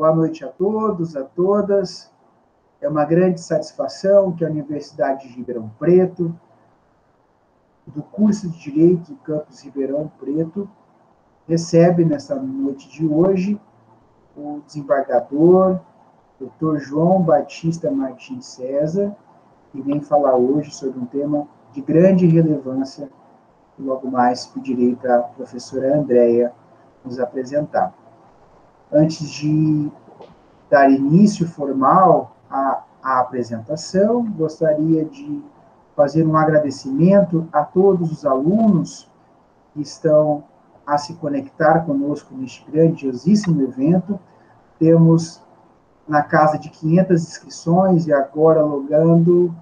Boa noite a todos, a todas. É uma grande satisfação que a Universidade de Ribeirão Preto, do curso de Direito do Campus Ribeirão Preto, recebe nessa noite de hoje o desembargador, Dr. João Batista Martins César, que vem falar hoje sobre um tema de grande relevância, e logo mais pedirei para a professora Andréia nos apresentar. Antes de dar início formal à apresentação, gostaria de fazer um agradecimento a todos os alunos que estão a se conectar conosco neste grandiosíssimo evento. Temos na casa de 500 inscrições e agora logando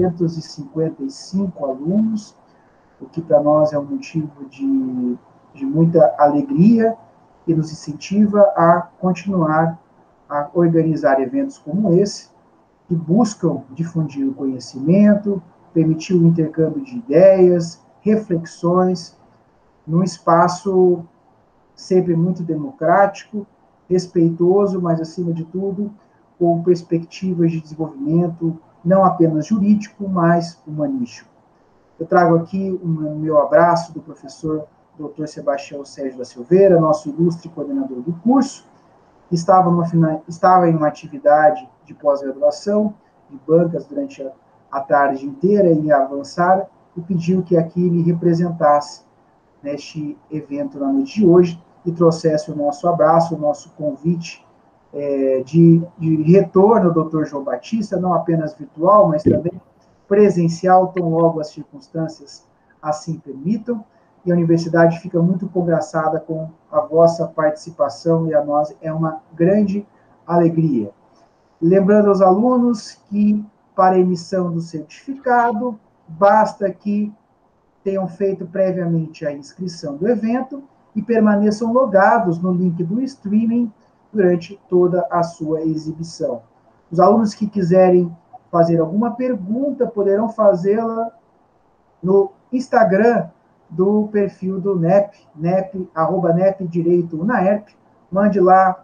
355 alunos, o que para nós é um motivo de muita alegria e nos incentiva a continuar a organizar eventos como esse, que buscam difundir o conhecimento, permitir o intercâmbio de ideias, reflexões, num espaço sempre muito democrático, respeitoso, mas, acima de tudo, com perspectivas de desenvolvimento não apenas jurídico, mas humanístico. Eu trago aqui o meu abraço do professor Dr. Sebastião Sérgio da Silveira, nosso ilustre coordenador do curso, que estava em uma atividade de pós-graduação, de bancas durante a tarde inteira, em avançar, e pediu que aqui me representasse neste evento na noite de hoje, e trouxesse o nosso abraço, o nosso convite de retorno ao Dr. João Batista, não apenas virtual, mas também presencial, tão logo as circunstâncias assim permitam, e a universidade fica muito congraçada com a vossa participação, e a nós é uma grande alegria. Lembrando aos alunos que, para a emissão do certificado, basta que tenham feito previamente a inscrição do evento e permaneçam logados no link do streaming durante toda a sua exibição. Os alunos que quiserem fazer alguma pergunta poderão fazê-la no Instagram do perfil do NEP, @NEP Direito UNAERP. Mande lá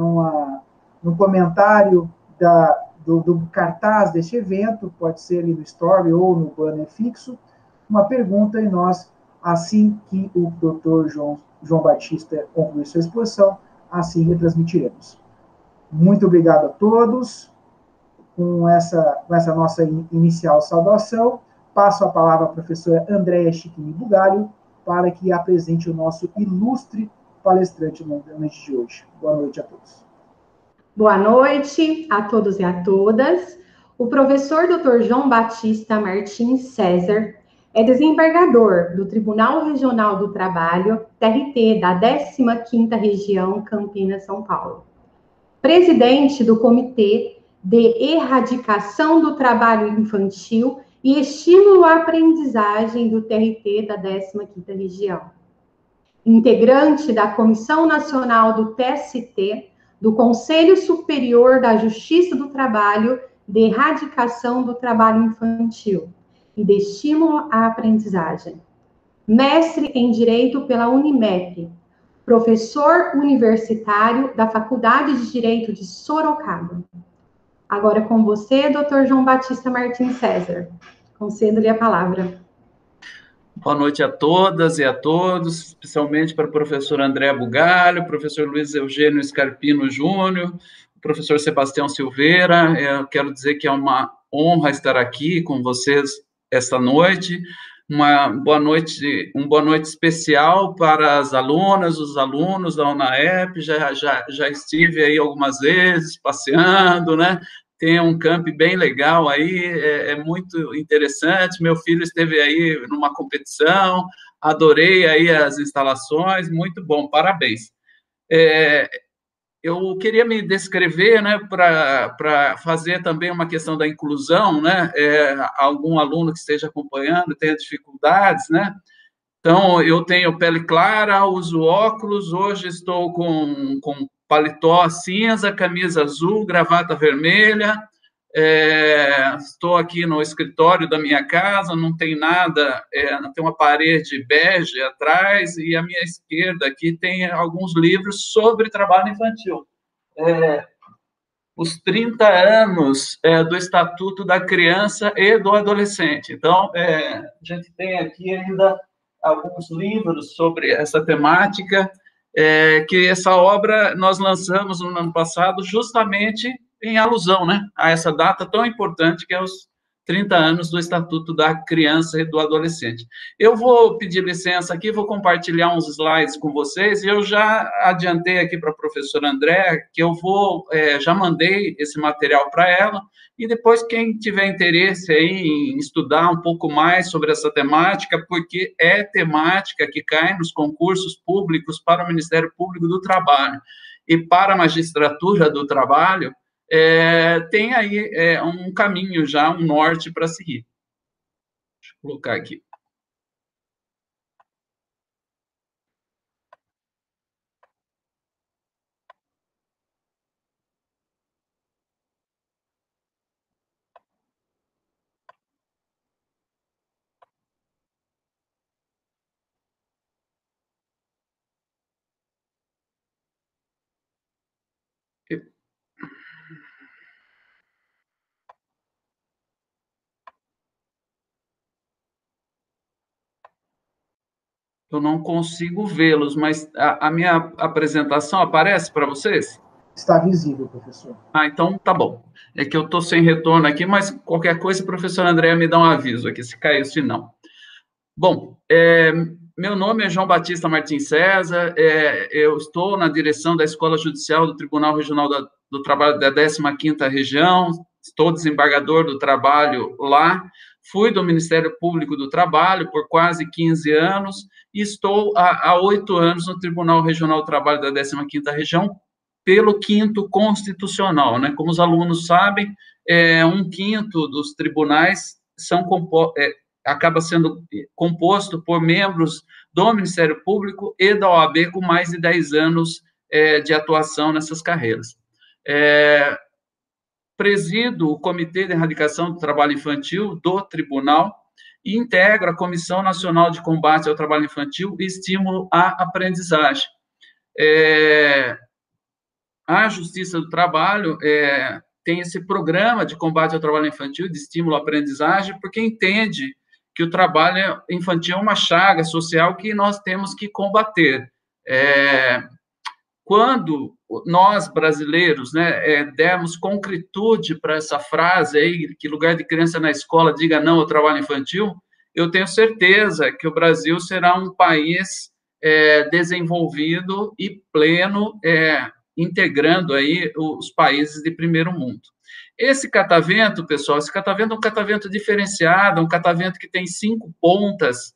no comentário do cartaz deste evento, pode ser ali no story ou no banner fixo, uma pergunta, e nós, assim que o Dr. João Batista concluir sua exposição, assim retransmitiremos. Muito obrigado a todos. Com essa nossa inicial saudação, passo a palavra à professora Andréia Chiquini Bugalho, para que apresente o nosso ilustre palestrante na noite de hoje. Boa noite a todos. Boa noite a todos e a todas. O professor Dr. João Batista Martins César é desembargador do Tribunal Regional do Trabalho, TRT, da 15ª Região, Campinas, São Paulo. Presidente do Comitê de Erradicação do Trabalho Infantil e Estímulo à Aprendizagem do TRT da 15ª Região. Integrante da Comissão Nacional do TST, do Conselho Superior da Justiça do Trabalho de Erradicação do Trabalho Infantil e de Estímulo à Aprendizagem. Mestre em Direito pela Unimep, professor universitário da Faculdade de Direito de Sorocaba. Agora com você, Dr. João Batista Martins César. Concedo-lhe a palavra. Boa noite a todas e a todos, especialmente para o professor André Bugalho, professor Luiz Eugênio Scarpino Júnior, professor Sebastião Silveira. Eu quero dizer que é uma honra estar aqui com vocês esta noite. Um boa noite especial para as alunas, os alunos da UNAEP. Já estive aí algumas vezes passeando, né? Tem um camp bem legal aí, é muito interessante. Meu filho esteve aí numa competição, adorei aí as instalações, muito bom, parabéns. Eu queria me descrever, né, para fazer também uma questão da inclusão, né, algum aluno que esteja acompanhando tenha dificuldades, né. Então, eu tenho pele clara, uso óculos, hoje estou com paletó cinza, camisa azul, gravata vermelha, estou aqui no escritório da minha casa, não tem nada, não tem uma parede bege atrás, e à minha esquerda aqui tem alguns livros sobre trabalho infantil. os 30 anos do Estatuto da Criança e do Adolescente. Então, a gente tem aqui ainda alguns livros sobre essa temática, que essa obra nós lançamos no ano passado justamente em alusão, né, a essa data tão importante que é os 30 anos do Estatuto da Criança e do Adolescente. Eu vou pedir licença aqui, vou compartilhar uns slides com vocês, e eu já adiantei aqui para a professora André, que eu vou, já mandei esse material para ela, e depois quem tiver interesse aí em estudar um pouco mais sobre essa temática, porque é temática que cai nos concursos públicos para o Ministério Público do Trabalho e para a Magistratura do Trabalho, tem aí um caminho já, um norte para seguir. Deixa eu colocar aqui. Eu não consigo vê-los, mas a minha apresentação aparece para vocês? Está visível, professor. Então tá bom. É que eu estou sem retorno aqui, mas qualquer coisa, o professor André me dá um aviso aqui, se caiu, se não. Bom, meu nome é João Batista Martins César, eu estou na direção da Escola Judicial do Tribunal Regional do Trabalho da 15ª Região, estou desembargador do trabalho lá, fui do Ministério Público do Trabalho por quase 15 anos e estou há 8 anos no Tribunal Regional do Trabalho da 15ª Região, pelo 5º Constitucional, né? Como os alunos sabem, 1/5 dos tribunais acaba sendo composto por membros do Ministério Público e da OAB com mais de 10 anos de atuação nessas carreiras. Presido o Comitê de Erradicação do Trabalho Infantil do Tribunal e integro a Comissão Nacional de Combate ao Trabalho Infantil e Estímulo à Aprendizagem. A Justiça do Trabalho tem esse programa de combate ao trabalho infantil, de estímulo à aprendizagem, porque entende que o trabalho infantil é uma chaga social que nós temos que combater. Quando nós, brasileiros, né, demos concretude para essa frase aí, que lugar de criança na escola diga não ao trabalho infantil, eu tenho certeza que o Brasil será um país desenvolvido e pleno, integrando aí os países de primeiro mundo. Esse catavento, pessoal, esse catavento é um catavento diferenciado, um catavento que tem 5 pontas,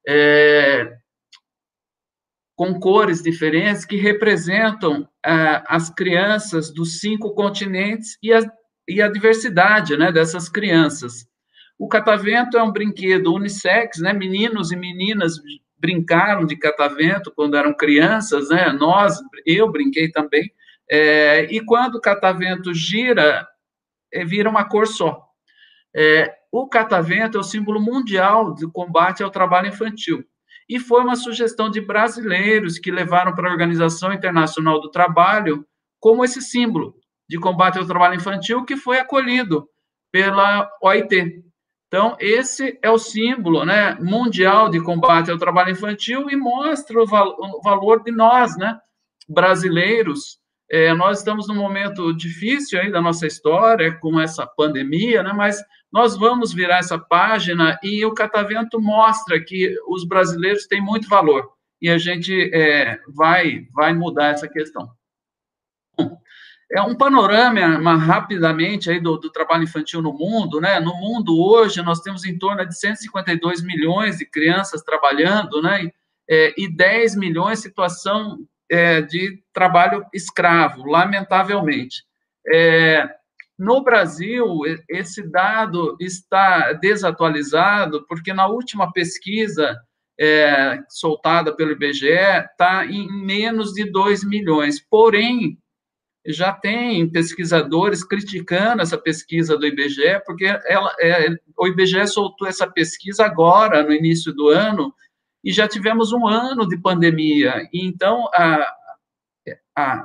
com cores diferentes, que representam as crianças dos 5 continentes e a diversidade, né, dessas crianças. O catavento é um brinquedo unissex, né, meninos e meninas brincaram de catavento quando eram crianças, né, eu brinquei também, e quando o catavento gira, vira uma cor só. O catavento é o símbolo mundial de combate ao trabalho infantil, e foi uma sugestão de brasileiros que levaram para a Organização Internacional do Trabalho como esse símbolo de combate ao trabalho infantil que foi acolhido pela OIT. Então, esse é o símbolo, né, mundial de combate ao trabalho infantil e mostra o valor de nós, né, brasileiros. Nós estamos num momento difícil aí da nossa história, com essa pandemia, né, mas nós vamos virar essa página e o catavento mostra que os brasileiros têm muito valor e a gente vai mudar essa questão. Bom, um panorama, rapidamente, aí do trabalho infantil no mundo, né? No mundo, hoje, nós temos em torno de 152 milhões de crianças trabalhando, né? E 10 milhões em situação de trabalho escravo, lamentavelmente. No Brasil, esse dado está desatualizado, porque na última pesquisa soltada pelo IBGE, está em menos de 2 milhões. Porém, já tem pesquisadores criticando essa pesquisa do IBGE, porque o IBGE soltou essa pesquisa agora, no início do ano, e já tivemos um ano de pandemia. E então,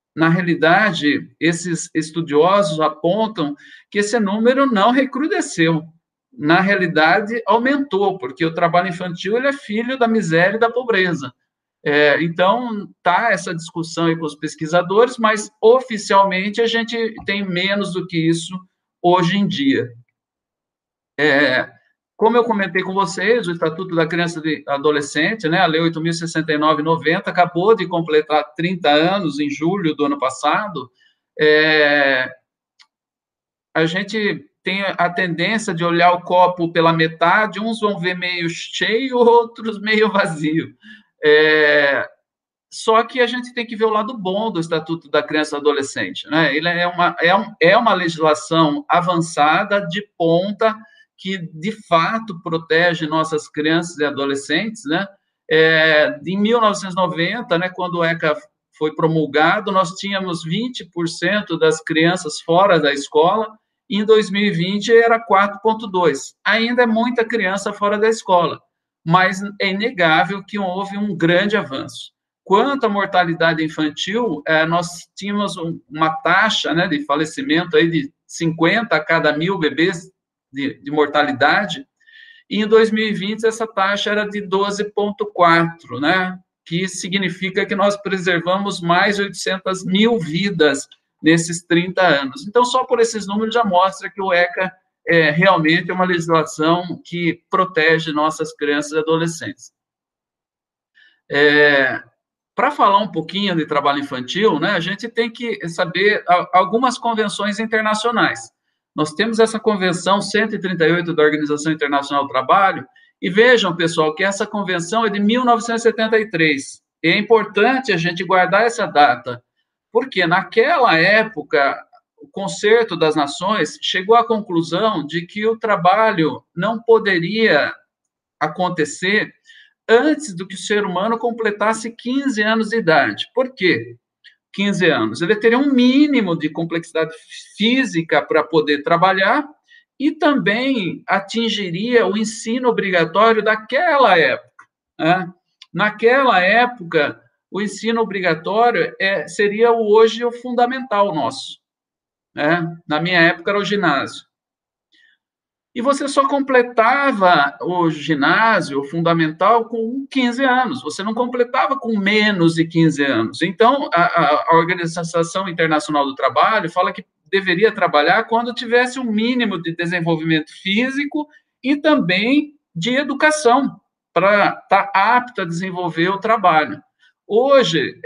na realidade, esses estudiosos apontam que esse número não recrudesceu. Na realidade, aumentou, porque o trabalho infantil ele é filho da miséria e da pobreza. Então, está essa discussão aí com os pesquisadores, mas oficialmente a gente tem menos do que isso hoje em dia. Como eu comentei com vocês, o Estatuto da Criança e Adolescente, né, a Lei 8.069/90, acabou de completar 30 anos em julho do ano passado. A gente tem a tendência de olhar o copo pela metade, uns vão ver meio cheio, outros meio vazio. Só que a gente tem que ver o lado bom do Estatuto da Criança e Adolescente, né? Ele é uma legislação avançada, de ponta, que, de fato, protege nossas crianças e adolescentes, né? Em 1990, né, quando o ECA foi promulgado, nós tínhamos 20% das crianças fora da escola, e em 2020 era 4,2%. Ainda é muita criança fora da escola, mas é inegável que houve um grande avanço. Quanto à mortalidade infantil, nós tínhamos uma taxa, né, de falecimento aí de 50 a cada 1.000 bebês de mortalidade, e em 2020 essa taxa era de 12,4, né, que significa que nós preservamos mais de 800.000 vidas nesses 30 anos. Então, só por esses números já mostra que o ECA realmente é uma legislação que protege nossas crianças e adolescentes. Para falar um pouquinho de trabalho infantil, né, a gente tem que saber algumas convenções internacionais. Nós temos essa Convenção 138 da Organização Internacional do Trabalho, e vejam, pessoal, que essa convenção é de 1973. E é importante a gente guardar essa data, porque naquela época, o Concerto das Nações chegou à conclusão de que o trabalho não poderia acontecer antes do que o ser humano completasse 15 anos de idade. Por quê? 15 anos. Ele teria um mínimo de complexidade física para poder trabalhar e também atingiria o ensino obrigatório daquela época, né? Naquela época, o ensino obrigatório seria hoje o fundamental nosso, né? Na minha época era o ginásio. E você só completava o ginásio, o fundamental, com 15 anos. Você não completava com menos de 15 anos. Então, a Organização Internacional do Trabalho fala que deveria trabalhar quando tivesse um mínimo de desenvolvimento físico e também de educação, para estar apto a desenvolver o trabalho. Hoje,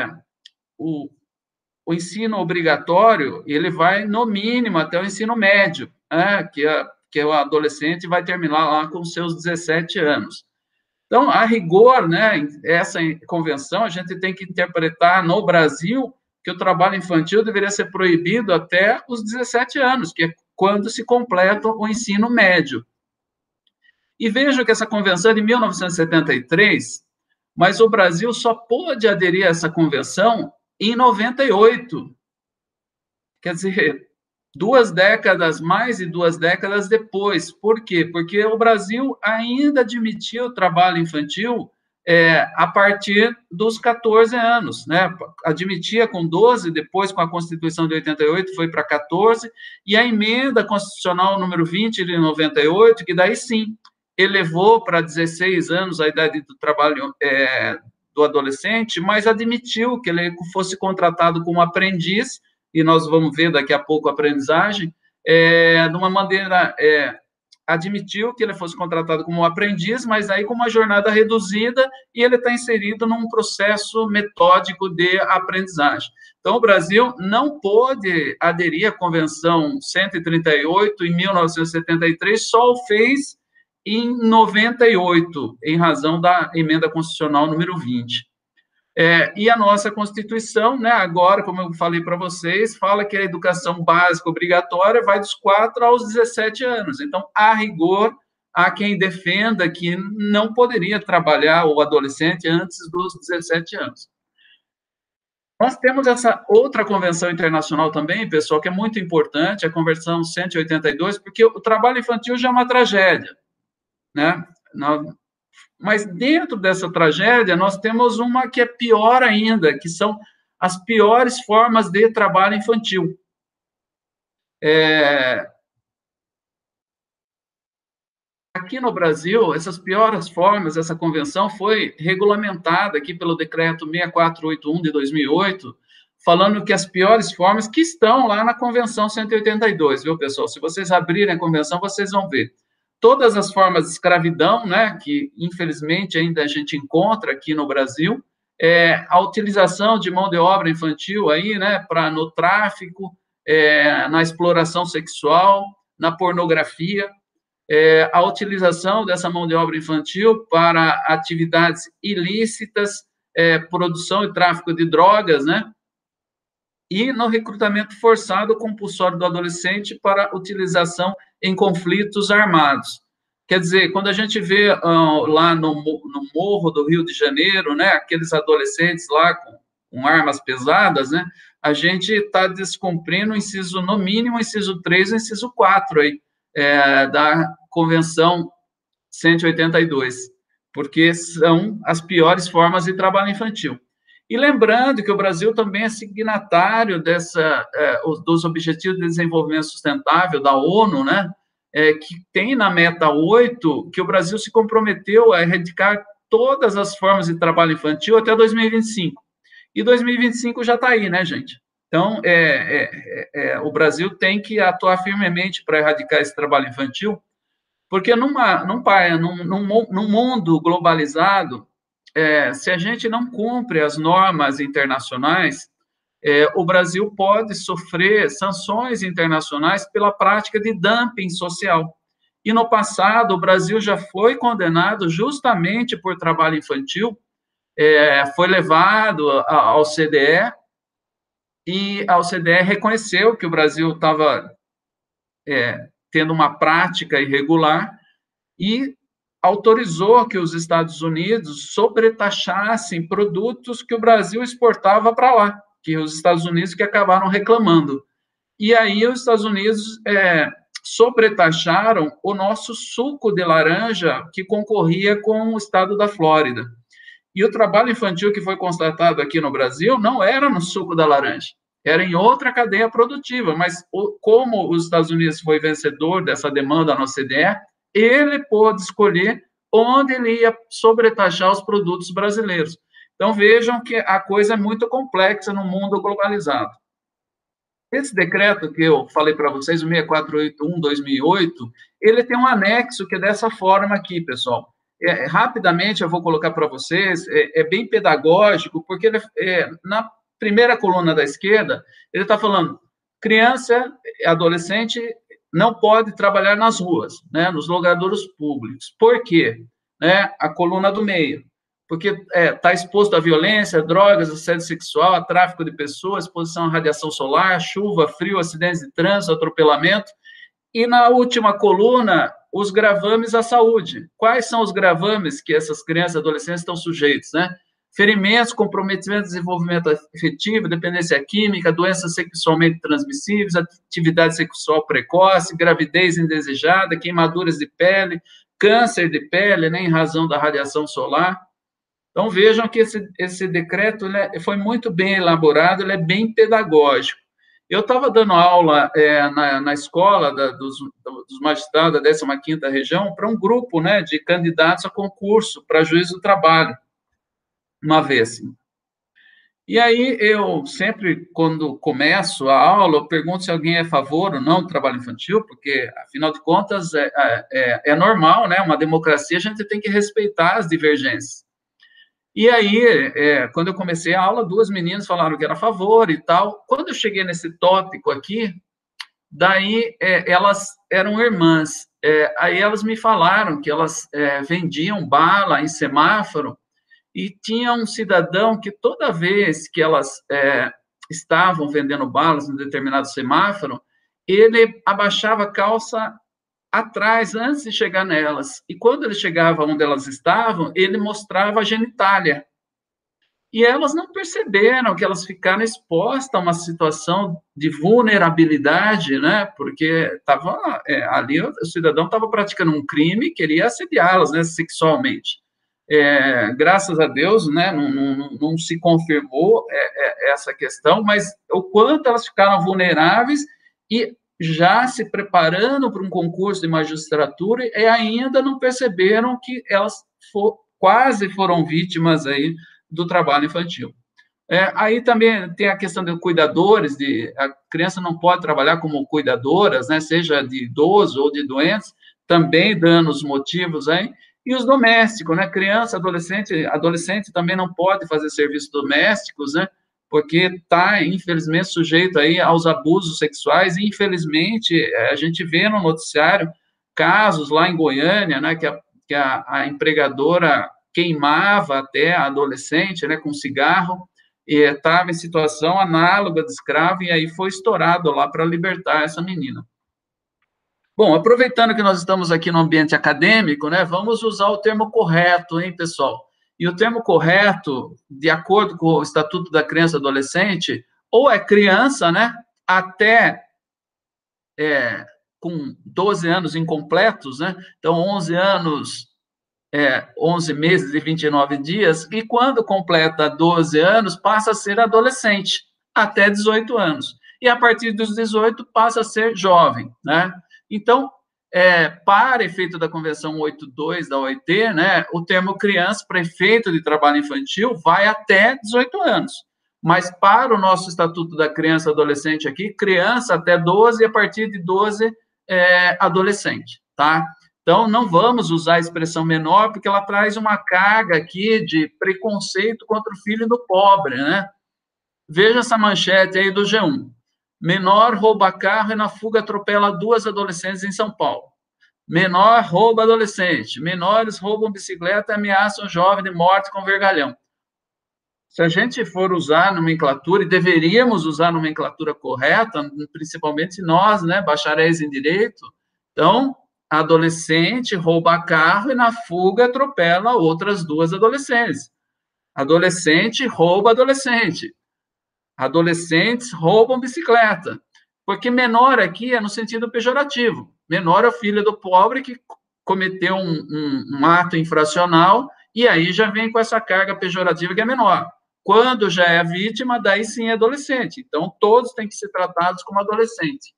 o ensino obrigatório, ele vai, no mínimo, até o ensino médio, né, que o adolescente vai terminar lá com seus 17 anos. Então, a rigor, né, essa convenção, a gente tem que interpretar no Brasil que o trabalho infantil deveria ser proibido até os 17 anos, que é quando se completa o ensino médio. E vejam que essa convenção é de 1973, mas o Brasil só pôde aderir a essa convenção em 98. Quer dizer, mais de 2 décadas depois. Por quê? Porque o Brasil ainda admitia o trabalho infantil a partir dos 14 anos, né? Admitia com 12, depois com a Constituição de 88 foi para 14, e a emenda constitucional número 20 de 98, que daí sim elevou para 16 anos a idade do trabalho do adolescente, mas admitiu que ele fosse contratado como aprendiz, e nós vamos ver daqui a pouco a aprendizagem, de uma maneira, admitiu que ele fosse contratado como aprendiz, mas aí com uma jornada reduzida, e ele está inserido num processo metódico de aprendizagem. Então, o Brasil não pôde aderir à Convenção 138 em 1973, só o fez em 98, em razão da emenda constitucional número 20. E a nossa Constituição, né, agora, como eu falei para vocês, fala que a educação básica obrigatória vai dos 4 aos 17 anos. Então, a rigor, há quem defenda que não poderia trabalhar o adolescente antes dos 17 anos. Nós temos essa outra convenção internacional também, pessoal, que é muito importante, a Convenção 182, porque o trabalho infantil já é uma tragédia, né? Mas dentro dessa tragédia, nós temos uma que é pior ainda, que são as piores formas de trabalho infantil. Aqui no Brasil, essas piores formas, essa convenção foi regulamentada aqui pelo decreto 6481 de 2008, falando que as piores formas que estão lá na Convenção 182, viu, pessoal? Se vocês abrirem a convenção, vocês vão ver. Todas as formas de escravidão, né, que infelizmente ainda a gente encontra aqui no Brasil, a utilização de mão de obra infantil aí, né, no tráfico, na exploração sexual, na pornografia, a utilização dessa mão de obra infantil para atividades ilícitas, produção e tráfico de drogas, né? E no recrutamento forçado compulsório do adolescente para utilização em conflitos armados. Quer dizer, quando a gente vê lá no Morro do Rio de Janeiro, né, aqueles adolescentes lá com armas pesadas, né, a gente está descumprindo o inciso, no mínimo, o inciso 3 e o inciso 4 aí, da Convenção 182, porque são as piores formas de trabalho infantil. E lembrando que o Brasil também é signatário dos Objetivos de Desenvolvimento Sustentável da ONU, né, que tem na meta 8 que o Brasil se comprometeu a erradicar todas as formas de trabalho infantil até 2025. E 2025 já está aí, né, gente? Então, o Brasil tem que atuar firmemente para erradicar esse trabalho infantil, porque num mundo globalizado, se a gente não cumpre as normas internacionais, o Brasil pode sofrer sanções internacionais pela prática de dumping social. E no passado, o Brasil já foi condenado justamente por trabalho infantil, foi levado ao CDE, e a OCDE reconheceu que o Brasil estava tendo uma prática irregular e autorizou que os Estados Unidos sobretaxassem produtos que o Brasil exportava para lá, que os Estados Unidos que acabaram reclamando. E aí os Estados Unidos sobretaxaram o nosso suco de laranja que concorria com o estado da Flórida. E o trabalho infantil que foi constatado aqui no Brasil não era no suco da laranja, era em outra cadeia produtiva, mas como os Estados Unidos foi vencedor dessa demanda na OCDE, ele pôde escolher onde ele ia sobretaxar os produtos brasileiros. Então, vejam que a coisa é muito complexa no mundo globalizado. Esse decreto que eu falei para vocês, o 6481/2008, ele tem um anexo que é dessa forma aqui, pessoal. Rapidamente eu vou colocar para vocês, é bem pedagógico, porque ele, na primeira coluna da esquerda, ele está falando, criança, adolescente, não pode trabalhar nas ruas, né, nos logradouros públicos. Por quê? A coluna do meio. Porque está exposto à violência, drogas, assédio sexual, a tráfico de pessoas, exposição à radiação solar, chuva, frio, acidentes de trânsito, atropelamento. E na última coluna, os gravames à saúde. Quais são os gravames que essas crianças e adolescentes estão sujeitos, né? Ferimentos, comprometimento de desenvolvimento afetivo, dependência química, doenças sexualmente transmissíveis, atividade sexual precoce, gravidez indesejada, queimaduras de pele, câncer de pele, né, em razão da radiação solar. Então, vejam que esse decreto foi muito bem elaborado, ele é bem pedagógico. Eu estava dando aula na escola dos magistrados da 15ª Região para um grupo, né, de candidatos a concurso para juiz do trabalho, uma vez. E aí, eu sempre, quando começo a aula, eu pergunto se alguém é a favor ou não do trabalho infantil, porque, afinal de contas, é normal, né, uma democracia, a gente tem que respeitar as divergências. E aí, quando eu comecei a aula, 2 meninas falaram que era a favor e tal. Quando eu cheguei nesse tópico aqui, daí elas eram irmãs. Aí elas me falaram que elas vendiam bala em semáforo e tinha um cidadão que toda vez que elas estavam vendendo balas em determinado semáforo, ele abaixava a calça atrás, antes de chegar nelas. E quando ele chegava onde elas estavam, ele mostrava a genitália. E elas não perceberam que elas ficaram expostas a uma situação de vulnerabilidade, né? Porque ali o cidadão estava praticando um crime e queria assediá-las, né, sexualmente. graças a Deus, né, não se confirmou essa questão, mas o quanto elas ficaram vulneráveis e já se preparando para um concurso de magistratura e ainda não perceberam que elas quase foram vítimas aí do trabalho infantil. Aí também tem a questão de cuidadores, a criança não pode trabalhar como cuidadoras, né, seja de idoso ou de doentes, também dando os motivos aí, e os domésticos, né, criança, adolescente também não pode fazer serviços domésticos, né, porque está, infelizmente, sujeito aí aos abusos sexuais, e, infelizmente, a gente vê no noticiário casos lá em Goiânia, né, que a empregadora queimava até a adolescente, né, com cigarro, e estava em situação análoga de escravo, e aí foi estourado lá para libertar essa menina. Bom, aproveitando que nós estamos aqui no ambiente acadêmico, né, vamos usar o termo correto, hein, pessoal? E o termo correto, de acordo com o Estatuto da Criança e Adolescente, ou é criança, né, até com 12 anos incompletos, né, então 11 anos, 11 meses e 29 dias, e quando completa 12 anos, passa a ser adolescente, até 18 anos. E a partir dos 18, passa a ser jovem, né? Então, para efeito da Convenção 82 da OIT, né, o termo criança, para efeito de trabalho infantil, vai até 18 anos. Mas para o nosso Estatuto da Criança e Adolescente aqui, criança até 12 e a partir de 12, adolescente, tá? Então, não vamos usar a expressão menor, porque ela traz uma carga aqui de preconceito contra o filho do pobre, né? Veja essa manchete aí do G1. Menor rouba carro e na fuga atropela 2 adolescentes em São Paulo. Menor rouba adolescente. Menores roubam bicicleta e ameaçam jovem de morte com vergalhão. Se a gente for usar nomenclatura, e deveríamos usar a nomenclatura correta, principalmente nós, né, bacharéis em direito, então, adolescente rouba carro e na fuga atropela outras 2 adolescentes. Adolescente rouba adolescente. Adolescentes roubam bicicleta, porque menor aqui é no sentido pejorativo. Menor é o filho do pobre que cometeu um ato infracional e aí já vem com essa carga pejorativa que é menor. Quando já é vítima, daí sim é adolescente. Então, todos têm que ser tratados como adolescente.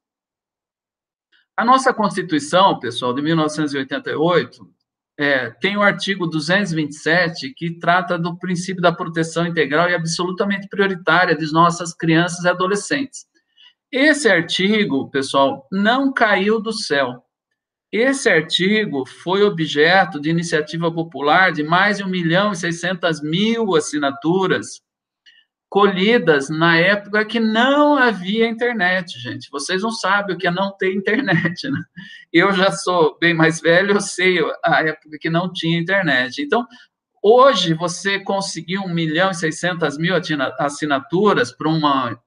A nossa Constituição, pessoal, de 1988, tem o artigo 227, que trata do princípio da proteção integral e absolutamente prioritária de nossas crianças e adolescentes. Esse artigo, pessoal, não caiu do céu. Esse artigo foi objeto de iniciativa popular de mais de 1.600.000 assinaturas, colhidas na época que não havia internet, gente. Vocês não sabem o que é não ter internet, né? Eu já sou bem mais velho, eu sei a época que não tinha internet. Então, hoje, você conseguir 1.600.000 assinaturas para um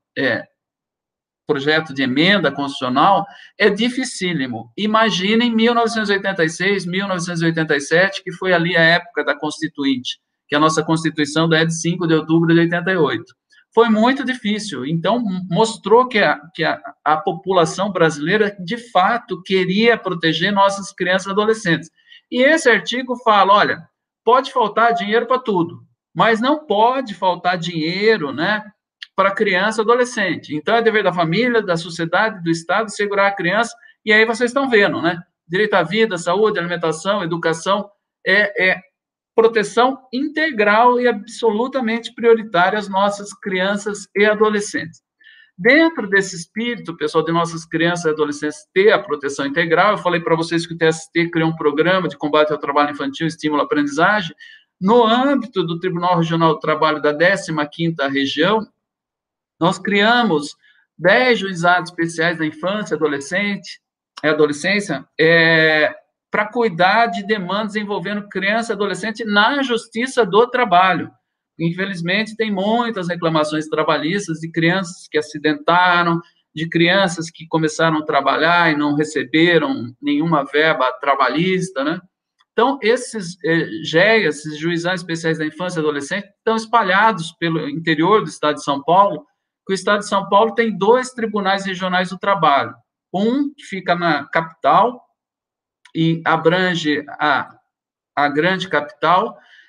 projeto de emenda constitucional é dificílimo. Imaginem 1986, 1987, que foi ali a época da Constituinte, que a nossa Constituição é de 5 de outubro de 88. Foi muito difícil, então mostrou que a população brasileira, de fato, queria proteger nossas crianças e adolescentes. E esse artigo fala, olha, pode faltar dinheiro para tudo, mas não pode faltar dinheiro, né, para criança e adolescente. Então, é dever da família, da sociedade, do Estado, segurar a criança, e aí vocês estão vendo, né, direito à vida, saúde, alimentação, educação, proteção integral e absolutamente prioritária às nossas crianças e adolescentes. Dentro desse espírito, pessoal, de nossas crianças e adolescentes ter a proteção integral, eu falei para vocês que o TST criou um programa de combate ao trabalho infantil e estímulo à aprendizagem. No âmbito do Tribunal Regional do Trabalho da 15ª Região, nós criamos 10 juizados especiais da infância e adolescência, para cuidar de demandas envolvendo criança e adolescente na Justiça do Trabalho. Infelizmente, tem muitas reclamações trabalhistas de crianças que acidentaram, de crianças que começaram a trabalhar e não receberam nenhuma verba trabalhista, né? Então, esses GEAs, esses juizados especiais da infância e adolescente, estão espalhados pelo interior do estado de São Paulo, que o estado de São Paulo tem 2 tribunais regionais do trabalho. Um que fica na capital, e abrange a grande capital,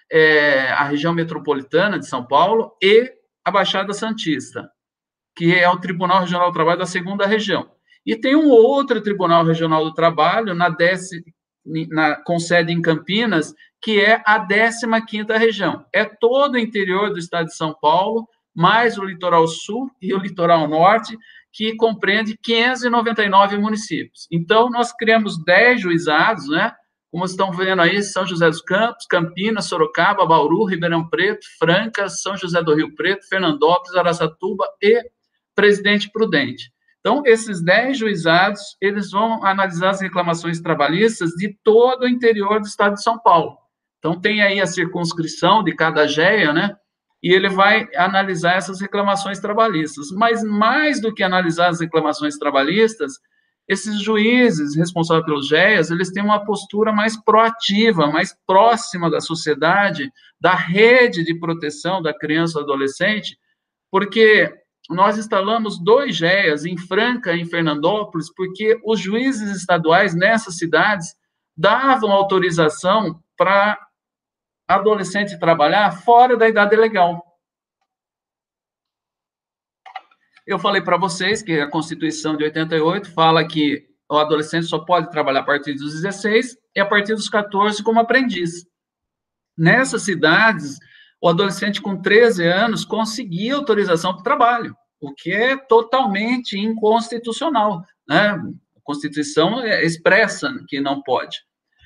a região metropolitana de São Paulo e a Baixada Santista, que é o Tribunal Regional do Trabalho da 2ª Região. E tem um outro Tribunal Regional do Trabalho, com sede em Campinas, que é a 15ª Região. É todo o interior do estado de São Paulo, mais o litoral sul e o litoral norte, que compreende 599 municípios. Então, nós criamos 10 juizados, né? Como estão vendo aí, São José dos Campos, Campinas, Sorocaba, Bauru, Ribeirão Preto, Franca, São José do Rio Preto, Fernandópolis, Araçatuba e Presidente Prudente. Então, esses 10 juizados, eles vão analisar as reclamações trabalhistas de todo o interior do estado de São Paulo. Então, tem aí a circunscrição de cada GEA, né? E ele vai analisar essas reclamações trabalhistas. Mas, mais do que analisar as reclamações trabalhistas, esses juízes responsáveis pelos GEAs, eles têm uma postura mais proativa, mais próxima da sociedade, da rede de proteção da criança e do adolescente, porque nós instalamos 2 GEAs em Franca e em Fernandópolis, porque os juízes estaduais nessas cidades davam autorização para adolescente trabalhar fora da idade legal. Eu falei para vocês que a Constituição de 88 fala que o adolescente só pode trabalhar a partir dos 16 e a partir dos 14 como aprendiz. Nessas cidades, o adolescente com 13 anos conseguia autorização para o trabalho, o que é totalmente inconstitucional, né? A Constituição expressa que não pode.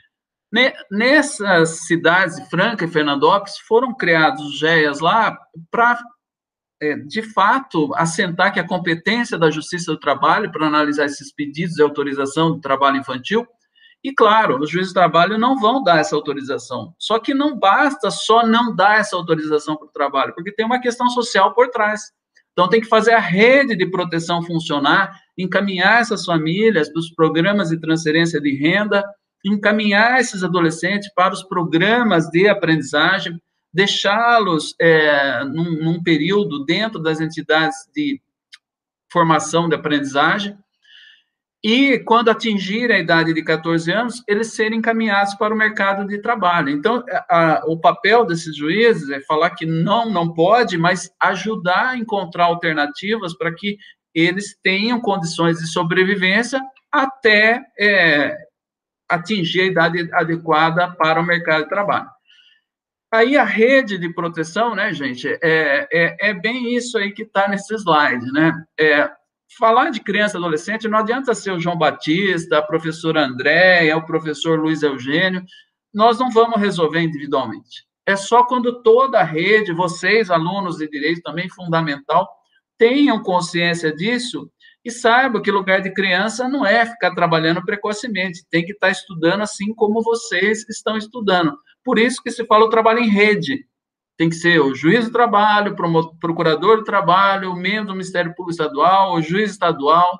Nessas cidades, Franca e Fernandópolis, foram criados os GEAs lá para, de fato, assentar que a competência da Justiça do Trabalho para analisar esses pedidos de autorização do trabalho infantil. E, claro, os juízes do trabalho não vão dar essa autorização. Só que não basta só não dar essa autorização para o trabalho, porque tem uma questão social por trás. Então, tem que fazer a rede de proteção funcionar, encaminhar essas famílias para os programas de transferência de renda, encaminhar esses adolescentes para os programas de aprendizagem, deixá-los num período dentro das entidades de formação de aprendizagem, e quando atingirem a idade de 14 anos, eles serem encaminhados para o mercado de trabalho. Então, o papel desses juízes é falar que não pode, mas ajudar a encontrar alternativas para que eles tenham condições de sobrevivência até atingir a idade adequada para o mercado de trabalho. Aí a rede de proteção, né, gente, é bem isso aí que está nesse slide, né? Falar de criança e adolescente não adianta ser o João Batista, a professora Andréia, o professor Luiz Eugênio, nós não vamos resolver individualmente. É só quando toda a rede, vocês, alunos de direito, também fundamental, tenham consciência disso e saibam que lugar de criança não é ficar trabalhando precocemente, tem que estar estudando assim como vocês estão estudando. Por isso que se fala o trabalho em rede. Tem que ser o juiz do trabalho, o procurador do trabalho, o membro do Ministério Público Estadual, o juiz estadual,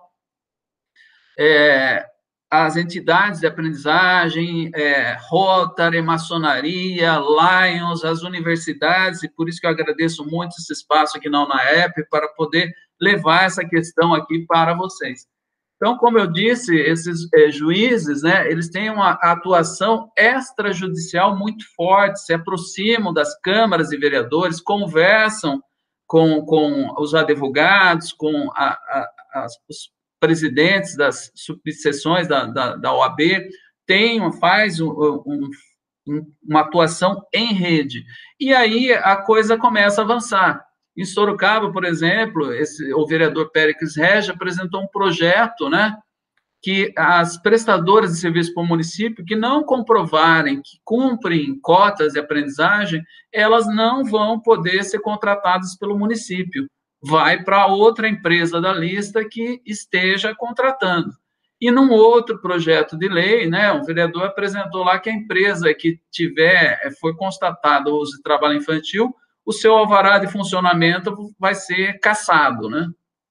as entidades de aprendizagem, Rotary, maçonaria, Lions, as universidades, e por isso que eu agradeço muito esse espaço aqui na UNAEP, para poder levar essa questão aqui para vocês. Então, como eu disse, esses juízes, né, eles têm uma atuação extrajudicial muito forte, se aproximam das câmaras de vereadores, conversam com os advogados, com os presidentes das subseções da OAB, faz uma atuação em rede. E aí a coisa começa a avançar. Em Sorocaba, por exemplo, o vereador Péricles Regi apresentou um projeto, né, que as prestadoras de serviço para o município que não comprovarem que cumprem cotas de aprendizagem, elas não vão poder ser contratadas pelo município. Vai para outra empresa da lista que esteja contratando. E num outro projeto de lei, né, um vereador apresentou lá que a empresa que for constatado o uso de trabalho infantil, o seu alvará de funcionamento vai ser cassado, né?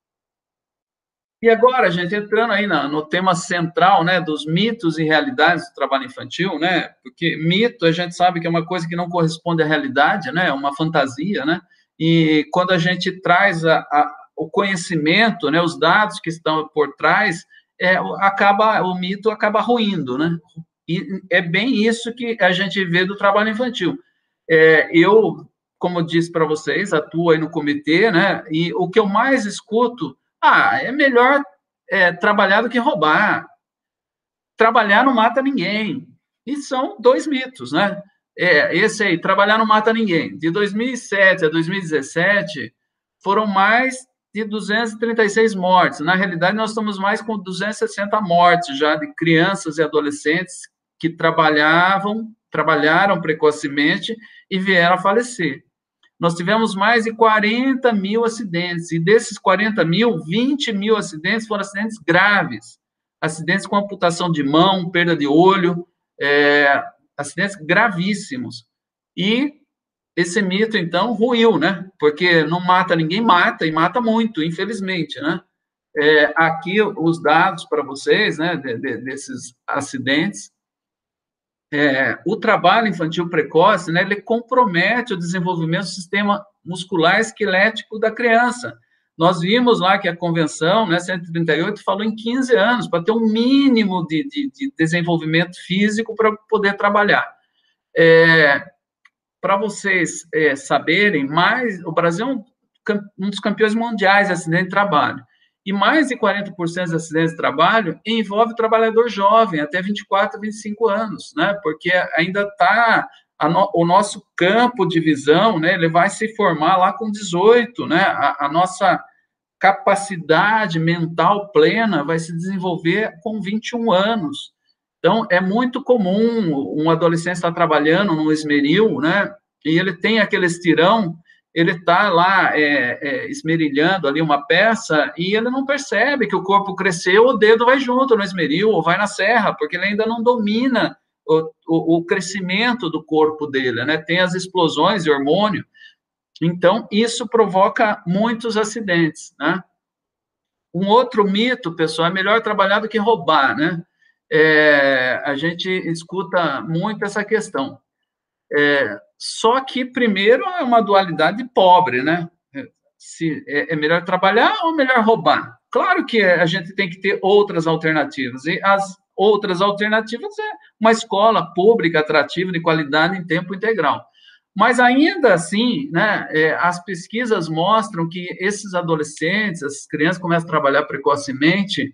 E agora, gente, entrando aí no tema central, né, dos mitos e realidades do trabalho infantil, né, porque mito a gente sabe que é uma coisa que não corresponde à realidade, né, é uma fantasia, né, e quando a gente traz o conhecimento, né, os dados que estão por trás, o mito acaba ruindo, né, e é bem isso que a gente vê do trabalho infantil. Eu, como disse para vocês, atuo aí no comitê, né? E o que eu mais escuto, é melhor trabalhar do que roubar. Trabalhar não mata ninguém. E são dois mitos, né? Esse aí, trabalhar não mata ninguém. De 2007 a 2017, foram mais de 236 mortes. Na realidade, nós estamos mais com 260 mortes já de crianças e adolescentes que trabalharam precocemente e vieram a falecer. Nós tivemos mais de 40 mil acidentes, e desses 40 mil, 20 mil acidentes foram acidentes graves, acidentes com amputação de mão, perda de olho, acidentes gravíssimos. E esse mito, então, ruiu, né? Porque não mata ninguém, mata, e mata muito, infelizmente, né? Aqui os dados para vocês, né, desses acidentes. O trabalho infantil precoce, né, ele compromete o desenvolvimento do sistema muscular esquelético da criança. Nós vimos lá que a convenção, né, 138, falou em 15 anos, para ter um mínimo de desenvolvimento físico para poder trabalhar. Para vocês saberem, o Brasil é um dos campeões mundiais de acidente de trabalho. E mais de 40% dos acidentes de trabalho envolve trabalhador jovem, até 24, 25 anos, né? Porque ainda está o nosso campo de visão, né? Ele vai se formar lá com 18, né? A nossa capacidade mental plena vai se desenvolver com 21 anos. Então, é muito comum um adolescente estar trabalhando no esmeril, né? E ele tem aquele estirão, ele está lá esmerilhando ali uma peça e ele não percebe que o corpo cresceu, o dedo vai junto no esmeril ou vai na serra, porque ele ainda não domina o crescimento do corpo dele, né? Tem as explosões de hormônio. Então, isso provoca muitos acidentes, né? Um outro mito, pessoal, é melhor trabalhar do que roubar, né? A gente escuta muito essa questão. Só que, primeiro, é uma dualidade pobre, né? Se é melhor trabalhar ou melhor roubar? Claro que a gente tem que ter outras alternativas, e as outras alternativas é uma escola pública, atrativa, de qualidade, em tempo integral. Mas, ainda assim, né, as pesquisas mostram que esses adolescentes, essas crianças começam a trabalhar precocemente,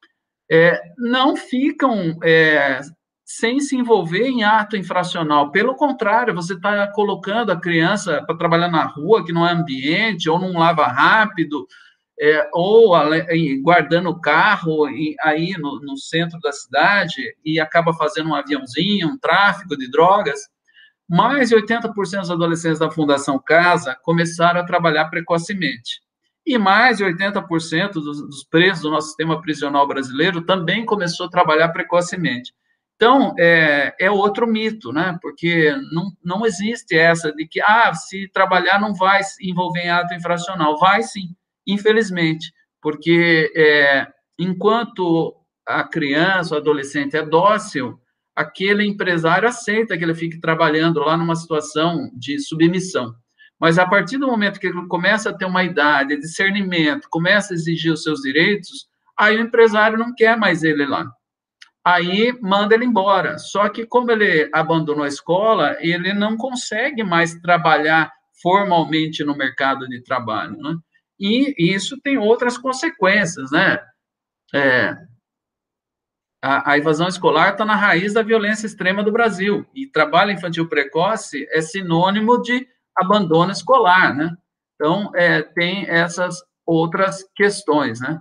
não ficam sem se envolver em ato infracional. Pelo contrário, você está colocando a criança para trabalhar na rua, que não é ambiente, ou num lava rápido, ou guardando o carro aí no centro da cidade, e acaba fazendo um aviãozinho, um tráfico de drogas. Mais de 80% dos adolescentes da Fundação Casa começaram a trabalhar precocemente. E mais de 80% dos presos do nosso sistema prisional brasileiro também começou a trabalhar precocemente. Então, é outro mito, né? Porque não existe essa de que, se trabalhar não vai se envolver em ato infracional. Vai sim, infelizmente, porque enquanto a criança, o adolescente é dócil, aquele empresário aceita que ele fique trabalhando lá numa situação de submissão. Mas, a partir do momento que ele começa a ter uma idade, discernimento, começa a exigir os seus direitos, aí o empresário não quer mais ele lá. Aí manda ele embora. Só que, como ele abandonou a escola, ele não consegue mais trabalhar formalmente no mercado de trabalho, né? E isso tem outras consequências, né? A evasão escolar está na raiz da violência extrema do Brasil. E trabalho infantil precoce é sinônimo de abandono escolar, né? Então, tem essas outras questões, né?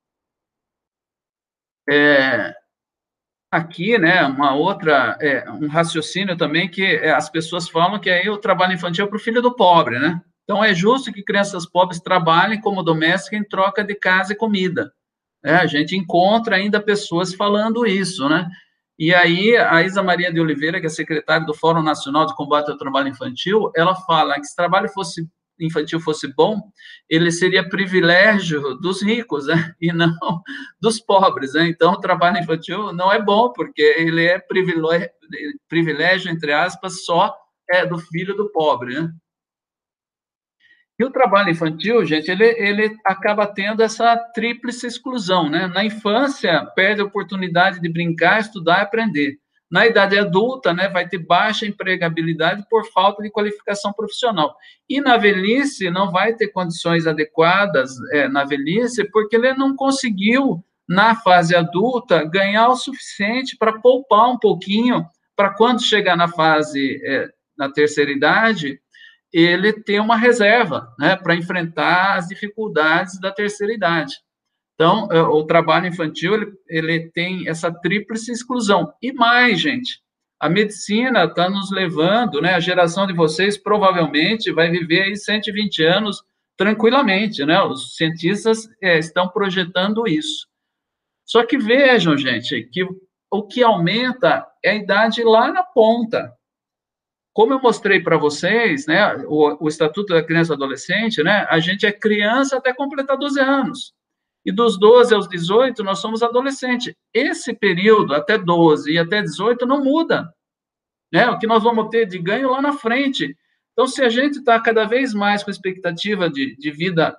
Aqui, né, um raciocínio também que as pessoas falam que aí o trabalho infantil é para o filho do pobre, né? Então, é justo que crianças pobres trabalhem como doméstica em troca de casa e comida. A gente encontra ainda pessoas falando isso, né? E aí, a Isa Maria de Oliveira, que é secretária do Fórum Nacional de Combate ao Trabalho Infantil, ela fala que se trabalho infantil fosse bom, ele seria privilégio dos ricos, né? E não dos pobres, né? Então, o trabalho infantil não é bom, porque ele é privilégio, entre aspas, só do filho do pobre, né? E o trabalho infantil, gente, ele acaba tendo essa tríplice exclusão, né? Na infância, perde a oportunidade de brincar, estudar e aprender. Na idade adulta, né, vai ter baixa empregabilidade por falta de qualificação profissional. E na velhice, não vai ter condições adequadas na velhice, porque ele não conseguiu, na fase adulta, ganhar o suficiente para poupar um pouquinho, para quando chegar na fase, na terceira idade, ele ter uma reserva, né, para enfrentar as dificuldades da terceira idade. Então, o trabalho infantil, ele tem essa tríplice exclusão. E mais, gente, a medicina está nos levando, né, a geração de vocês provavelmente vai viver aí 120 anos tranquilamente, né? Os cientistas estão projetando isso. Só que vejam, gente, que o que aumenta é a idade lá na ponta. Como eu mostrei para vocês, né, o Estatuto da Criança e Adolescente, né, a gente é criança até completar 12 anos. E dos 12 aos 18, nós somos adolescentes. Esse período, até 12 e até 18, não muda. Né? O que nós vamos ter de ganho lá na frente. Então, se a gente está cada vez mais com expectativa de vida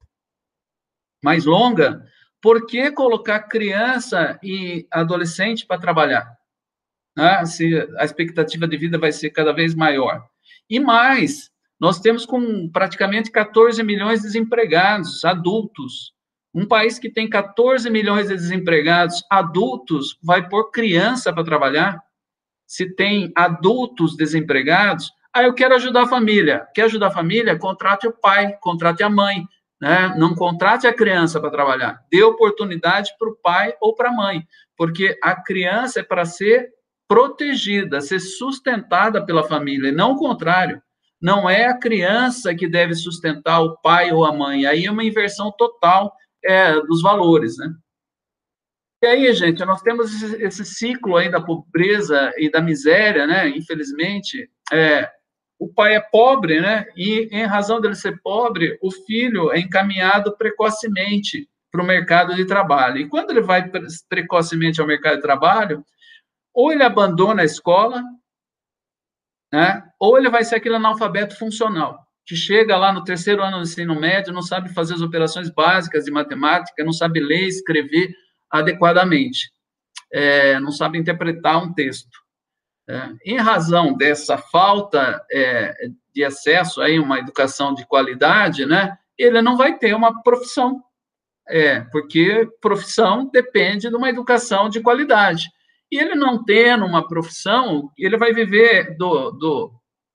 mais longa, por que colocar criança e adolescente para trabalhar? Né? Se a expectativa de vida vai ser cada vez maior. E mais, nós temos com praticamente 14 milhões de desempregados, adultos. Um país que tem 14 milhões de desempregados adultos vai pôr criança para trabalhar? Se tem adultos desempregados, eu quero ajudar a família. Quer ajudar a família? Contrate o pai, contrate a mãe. Né? Não contrate a criança para trabalhar. Dê oportunidade para o pai ou para a mãe, porque a criança é para ser protegida, ser sustentada pela família, e não o contrário. Não é a criança que deve sustentar o pai ou a mãe. Aí é uma inversão total dos valores, né? E aí, gente, nós temos esse ciclo aí da pobreza e da miséria, né? Infelizmente, o pai é pobre, né? E, em razão dele ser pobre, o filho é encaminhado precocemente para o mercado de trabalho. E quando ele vai precocemente ao mercado de trabalho, ou ele abandona a escola, né? Ou ele vai ser aquele analfabeto funcional, que chega lá no terceiro ano do ensino médio, não sabe fazer as operações básicas de matemática, não sabe ler e escrever adequadamente, não sabe interpretar um texto. Em razão dessa falta de acesso a uma educação de qualidade, né, ele não vai ter uma profissão, porque profissão depende de uma educação de qualidade. E ele não tendo uma profissão, ele vai viver do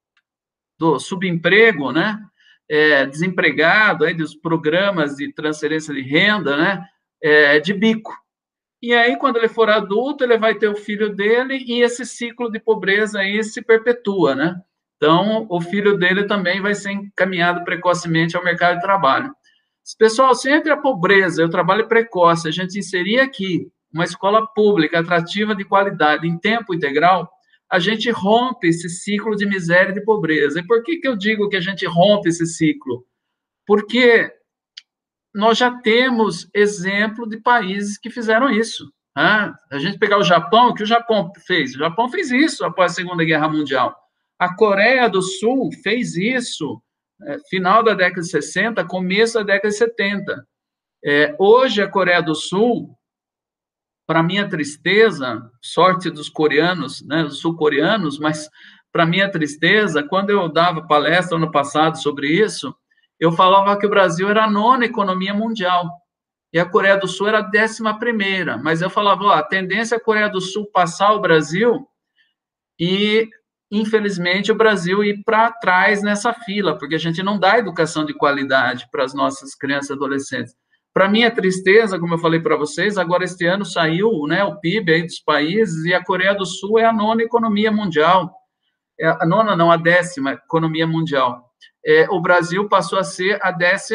subemprego, né? Desempregado, aí, dos programas de transferência de renda, né? De bico. E aí, quando ele for adulto, ele vai ter o filho dele e esse ciclo de pobreza aí se perpetua, né? Então, o filho dele também vai ser encaminhado precocemente ao mercado de trabalho. Pessoal, se entre a pobreza e o trabalho precoce, a gente inserir aqui uma escola pública atrativa de qualidade em tempo integral, a gente rompe esse ciclo de miséria e de pobreza. E por que eu digo que a gente rompe esse ciclo? Porque nós já temos exemplo de países que fizeram isso. Né? A gente pegar o Japão, o que o Japão fez? O Japão fez isso após a Segunda Guerra Mundial. A Coreia do Sul fez isso final da década de 60, começo da década de 70. Hoje, a Coreia do Sul, para minha tristeza, sorte dos coreanos, né, dos sul-coreanos, mas para minha tristeza, quando eu dava palestra ano passado sobre isso, eu falava que o Brasil era a 9ª economia mundial e a Coreia do Sul era a 11ª, mas eu falava, a tendência é a Coreia do Sul passar o Brasil e, infelizmente, o Brasil ir para trás nessa fila, porque a gente não dá educação de qualidade para as nossas crianças e adolescentes. Para minha tristeza, como eu falei para vocês, agora este ano saiu, né, o PIB aí dos países e a Coreia do Sul é a 9ª economia mundial. A 9ª não, a 10ª economia mundial. O Brasil passou a ser a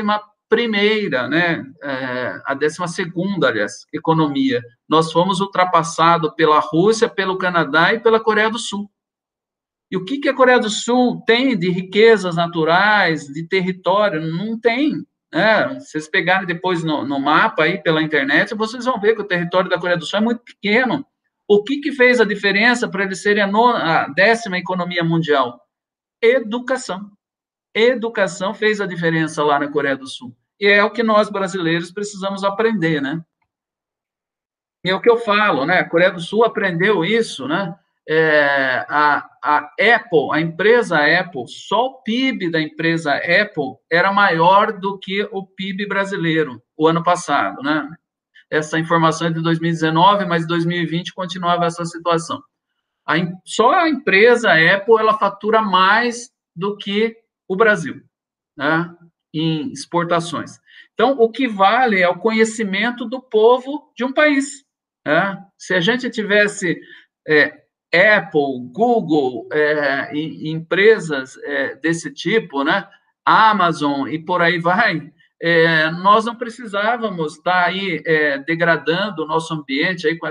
11ª, né, a 12ª, aliás, economia. Nós fomos ultrapassados pela Rússia, pelo Canadá e pela Coreia do Sul. E o que a Coreia do Sul tem de riquezas naturais, de território? Não tem. Vocês pegarem depois no mapa aí pela internet, vocês vão ver que o território da Coreia do Sul é muito pequeno. O que fez a diferença para eles serem a 10ª economia mundial? Educação. Educação fez a diferença lá na Coreia do Sul. E é o que nós, brasileiros, precisamos aprender, né? E é o que eu falo, né? A Coreia do Sul aprendeu isso, né? a Apple, a empresa Apple, só o PIB da empresa Apple era maior do que o PIB brasileiro, o ano passado, né? Essa informação é de 2019, mas 2020 continuava essa situação. Só a empresa Apple, ela fatura mais do que o Brasil, né, em exportações. Então, o que vale é o conhecimento do povo de um país, né? Se a gente tivesse Apple, Google, empresas desse tipo, né, Amazon e por aí vai, nós não precisávamos estar aí degradando o nosso ambiente aí com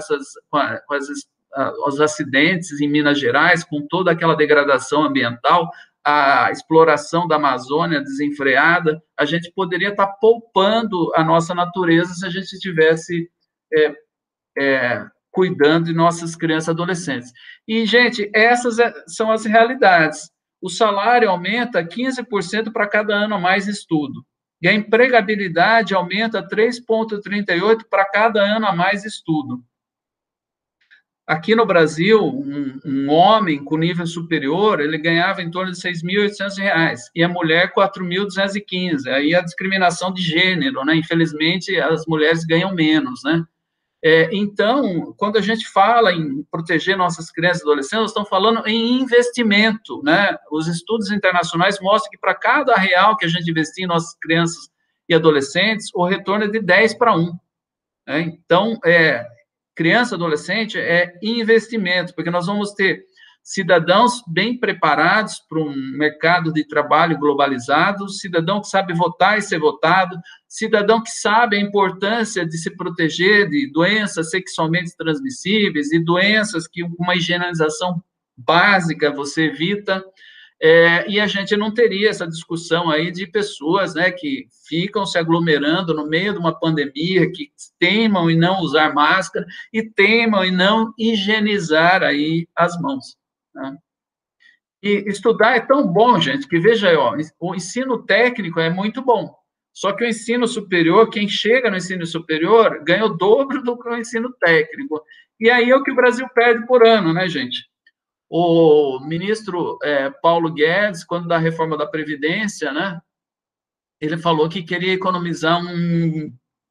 os acidentes em Minas Gerais, com toda aquela degradação ambiental, a exploração da Amazônia desenfreada. A gente poderia estar poupando a nossa natureza se a gente estivesse cuidando de nossas crianças e adolescentes. E, gente, essas são as realidades. O salário aumenta 15% para cada ano a mais de estudo. E a empregabilidade aumenta 3,38 para cada ano a mais de estudo. Aqui no Brasil, um homem com nível superior, ele ganhava em torno de R$ 6.800, e a mulher R$ 4.215. Aí a discriminação de gênero, né? Infelizmente, as mulheres ganham menos, né? Então, quando a gente fala em proteger nossas crianças e adolescentes, nós estamos falando em investimento, né? Os estudos internacionais mostram que para cada real que a gente investir em nossas crianças e adolescentes, o retorno é de 10 para 1. Né? Então, criança e adolescente é investimento, porque nós vamos ter cidadãos bem preparados para um mercado de trabalho globalizado, cidadão que sabe votar e ser votado, cidadão que sabe a importância de se proteger de doenças sexualmente transmissíveis e doenças que uma higienização básica você evita, e a gente não teria essa discussão aí de pessoas, né, que ficam se aglomerando no meio de uma pandemia, que teimam em não usar máscara e teimam em não higienizar aí as mãos. Né? E estudar é tão bom, gente, que veja aí, ó, o ensino técnico é muito bom, só que o ensino superior, quem chega no ensino superior, ganha o dobro do que o ensino técnico. E aí é o que o Brasil perde por ano, né, gente? O ministro Paulo Guedes, quando da reforma da Previdência, né, ele falou que queria economizar 1,5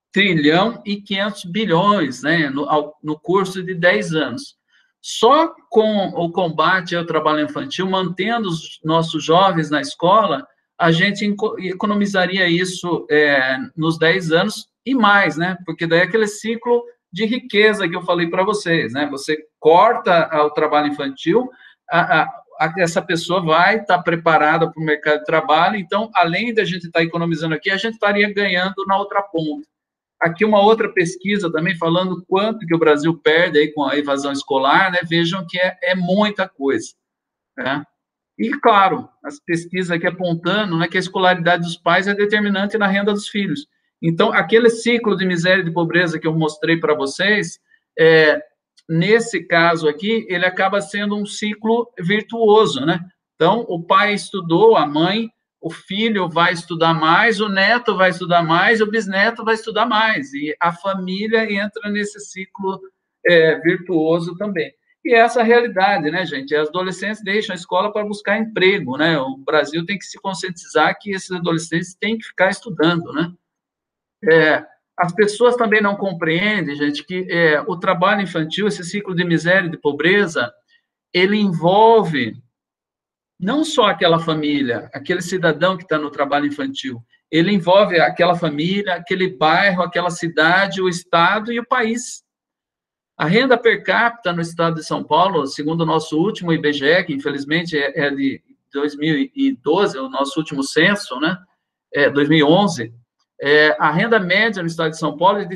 trilhão, né, no curso de 10 anos. Só com o combate ao trabalho infantil, mantendo os nossos jovens na escola, a gente economizaria isso nos 10 anos e mais, né? Porque daí é aquele ciclo de riqueza que eu falei para vocês, né? Você corta o trabalho infantil, essa pessoa vai estar preparada para o mercado de trabalho, então, além da gente estar economizando aqui, a gente estaria ganhando na outra ponta. Aqui uma outra pesquisa também falando quanto que o Brasil perde aí com a evasão escolar, né? Vejam que é muita coisa, né? E, claro, as pesquisas aqui apontando, né, que a escolaridade dos pais é determinante na renda dos filhos. Então, aquele ciclo de miséria e de pobreza que eu mostrei para vocês, nesse caso aqui, ele acaba sendo um ciclo virtuoso, né? Então, o pai estudou, a mãe, o filho vai estudar mais, o neto vai estudar mais, o bisneto vai estudar mais, e a família entra nesse ciclo virtuoso também. E essa é a realidade, né, gente? Os adolescentes deixam a escola para buscar emprego, né? O Brasil tem que se conscientizar que esses adolescentes têm que ficar estudando, né? As pessoas também não compreendem, gente, que o trabalho infantil, esse ciclo de miséria e de pobreza, ele envolve não só aquela família, aquele cidadão que está no trabalho infantil, ele envolve aquela família, aquele bairro, aquela cidade, o estado e o país. A renda per capita no estado de São Paulo, segundo o nosso último IBGE, que infelizmente é de 2012, o nosso último censo, né, 2011, a renda média no estado de São Paulo é de R$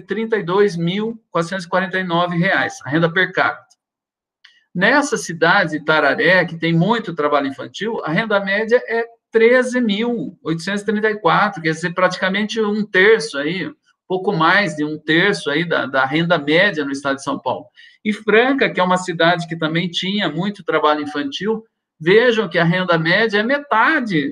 32.449, a renda per capita. Nessa cidade de Tararé, que tem muito trabalho infantil, a renda média é 13.834, quer dizer, praticamente um terço aí, pouco mais de um terço aí da renda média no estado de São Paulo. E Franca, que é uma cidade que também tinha muito trabalho infantil, vejam que a renda média é metade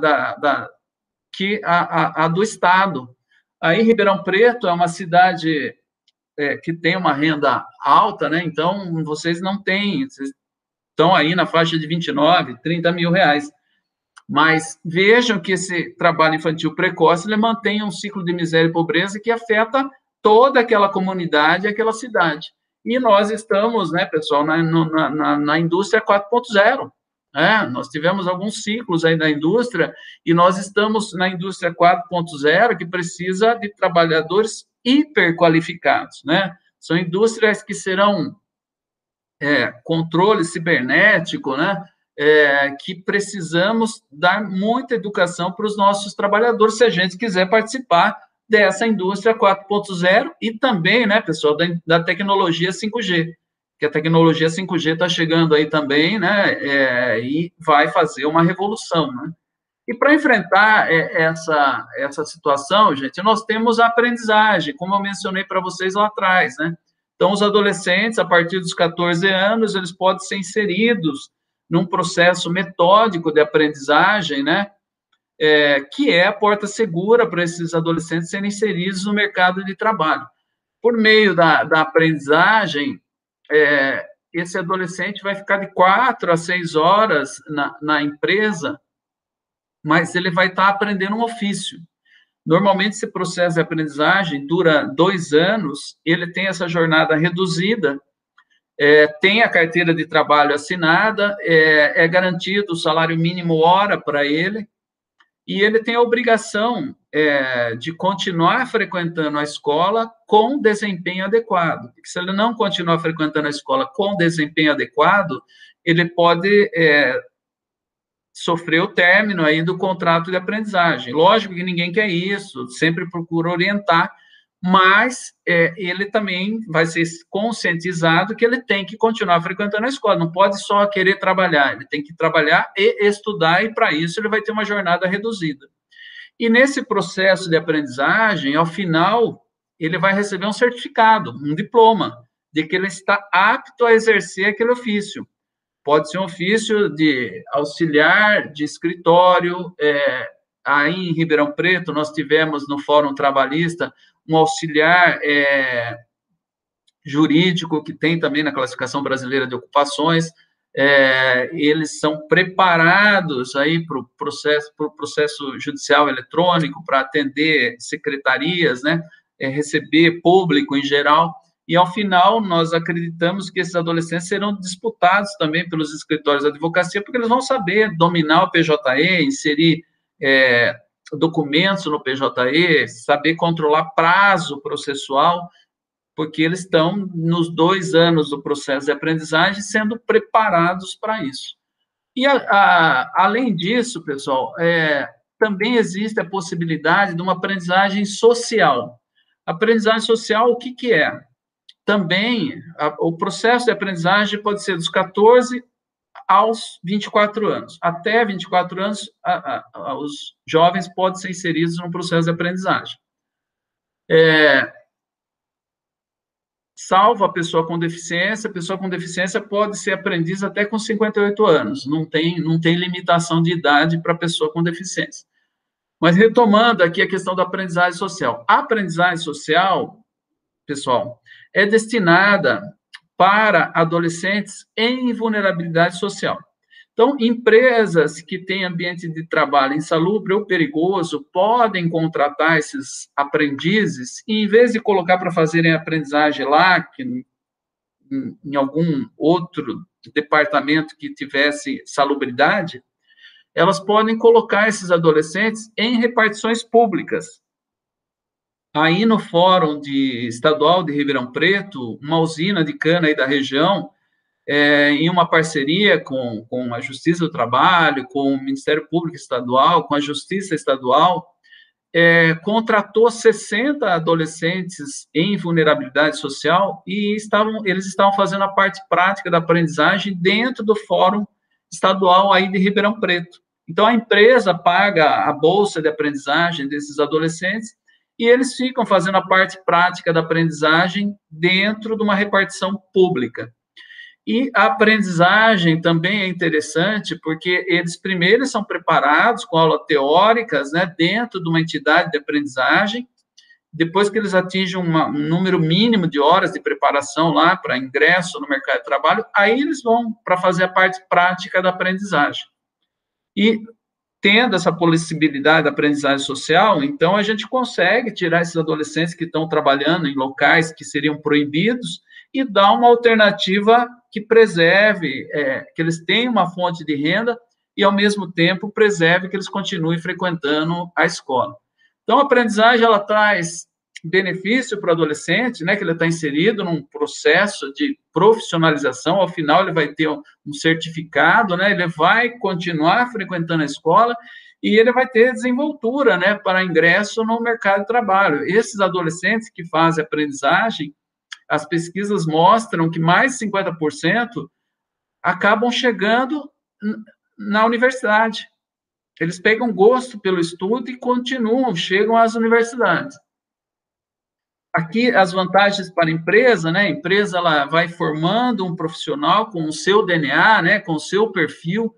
do estado. Aí Ribeirão Preto é uma cidade que tem uma renda alta, né? Então vocês não têm, vocês estão aí na faixa de 29, 30 mil reais. Mas vejam que esse trabalho infantil precoce, ele mantém um ciclo de miséria e pobreza que afeta toda aquela comunidade, aquela cidade. E nós estamos, né, pessoal, na indústria 4.0. Nós tivemos alguns ciclos aí na indústria, e nós estamos na indústria 4.0, que precisa de trabalhadores hiperqualificados, né? São indústrias que serão controle cibernético, né? Que precisamos dar muita educação para os nossos trabalhadores, se a gente quiser participar dessa indústria 4.0 e também, né, pessoal, da tecnologia 5G, que a tecnologia 5G está chegando aí também, né, e vai fazer uma revolução, né? E para enfrentar essa situação, gente, nós temos a aprendizagem, como eu mencionei para vocês lá atrás, né? Então, os adolescentes, a partir dos 14 anos, eles podem ser inseridos num processo metódico de aprendizagem, né? Que é a porta segura para esses adolescentes serem inseridos no mercado de trabalho. Por meio da aprendizagem, esse adolescente vai ficar de 4 a 6 horas na empresa, mas ele vai estar aprendendo um ofício. Normalmente, esse processo de aprendizagem dura 2 anos, ele tem essa jornada reduzida, tem a carteira de trabalho assinada, é garantido o salário mínimo hora para ele, e ele tem a obrigação de continuar frequentando a escola com desempenho adequado. Porque se ele não continuar frequentando a escola com desempenho adequado, ele pode sofrer o término aí do contrato de aprendizagem. Lógico que ninguém quer isso, sempre procura orientar, mas ele também vai ser conscientizado que ele tem que continuar frequentando a escola, não pode só querer trabalhar, ele tem que trabalhar e estudar, e para isso ele vai ter uma jornada reduzida. E nesse processo de aprendizagem, ao final, ele vai receber um certificado, um diploma, de que ele está apto a exercer aquele ofício. Pode ser um ofício de auxiliar de escritório. Aí em Ribeirão Preto, nós tivemos no Fórum Trabalhista um auxiliar jurídico, que tem também na Classificação Brasileira de Ocupações. Eles são preparados aí para o processo judicial eletrônico, para atender secretarias, né, receber público em geral. E, ao final, nós acreditamos que esses adolescentes serão disputados também pelos escritórios de advocacia, porque eles vão saber dominar o PJE, inserir documentos no PJE, saber controlar prazo processual, porque eles estão nos 2 anos do processo de aprendizagem sendo preparados para isso. E, além disso, pessoal, também existe a possibilidade de uma aprendizagem social. Aprendizagem social, o que é? Também, o processo de aprendizagem pode ser dos 14 aos 24 anos. Até 24 anos, os jovens podem ser inseridos no processo de aprendizagem. Salvo a pessoa com deficiência pode ser aprendiz até com 58 anos. Não tem limitação de idade para pessoa com deficiência. Mas, retomando aqui a questão da aprendizagem social. A aprendizagem social, pessoal, é destinada para adolescentes em vulnerabilidade social. Então, empresas que têm ambiente de trabalho insalubre ou perigoso podem contratar esses aprendizes e, em vez de colocar para fazerem aprendizagem lá, em algum outro departamento que tivesse salubridade, elas podem colocar esses adolescentes em repartições públicas. Aí, no Fórum Estadual de Ribeirão Preto, uma usina de cana aí da região, em uma parceria com a Justiça do Trabalho, com o Ministério Público Estadual, com a Justiça Estadual, contratou 60 adolescentes em vulnerabilidade social e eles estavam fazendo a parte prática da aprendizagem dentro do Fórum Estadual aí de Ribeirão Preto. Então, a empresa paga a bolsa de aprendizagem desses adolescentes e eles ficam fazendo a parte prática da aprendizagem dentro de uma repartição pública. E a aprendizagem também é interessante, porque eles primeiro são preparados com aulas teóricas, né, dentro de uma entidade de aprendizagem, depois que eles atingem um número mínimo de horas de preparação lá para ingresso no mercado de trabalho, aí eles vão para fazer a parte prática da aprendizagem. E tendo essa possibilidade da aprendizagem social, então a gente consegue tirar esses adolescentes que estão trabalhando em locais que seriam proibidos e dar uma alternativa que preserve, que eles tenham uma fonte de renda e, ao mesmo tempo, preserve que eles continuem frequentando a escola. Então, a aprendizagem, ela traz benefício para o adolescente, né, que ele está inserido num processo de profissionalização, ao final ele vai ter um certificado, né, ele vai continuar frequentando a escola e ele vai ter desenvoltura, né, para ingresso no mercado de trabalho. Esses adolescentes que fazem aprendizagem, as pesquisas mostram que mais de 50% acabam chegando na universidade. Eles pegam gosto pelo estudo e continuam, chegam às universidades. Aqui, as vantagens para a empresa, né? A empresa ela vai formando um profissional com o seu DNA, né? Com o seu perfil,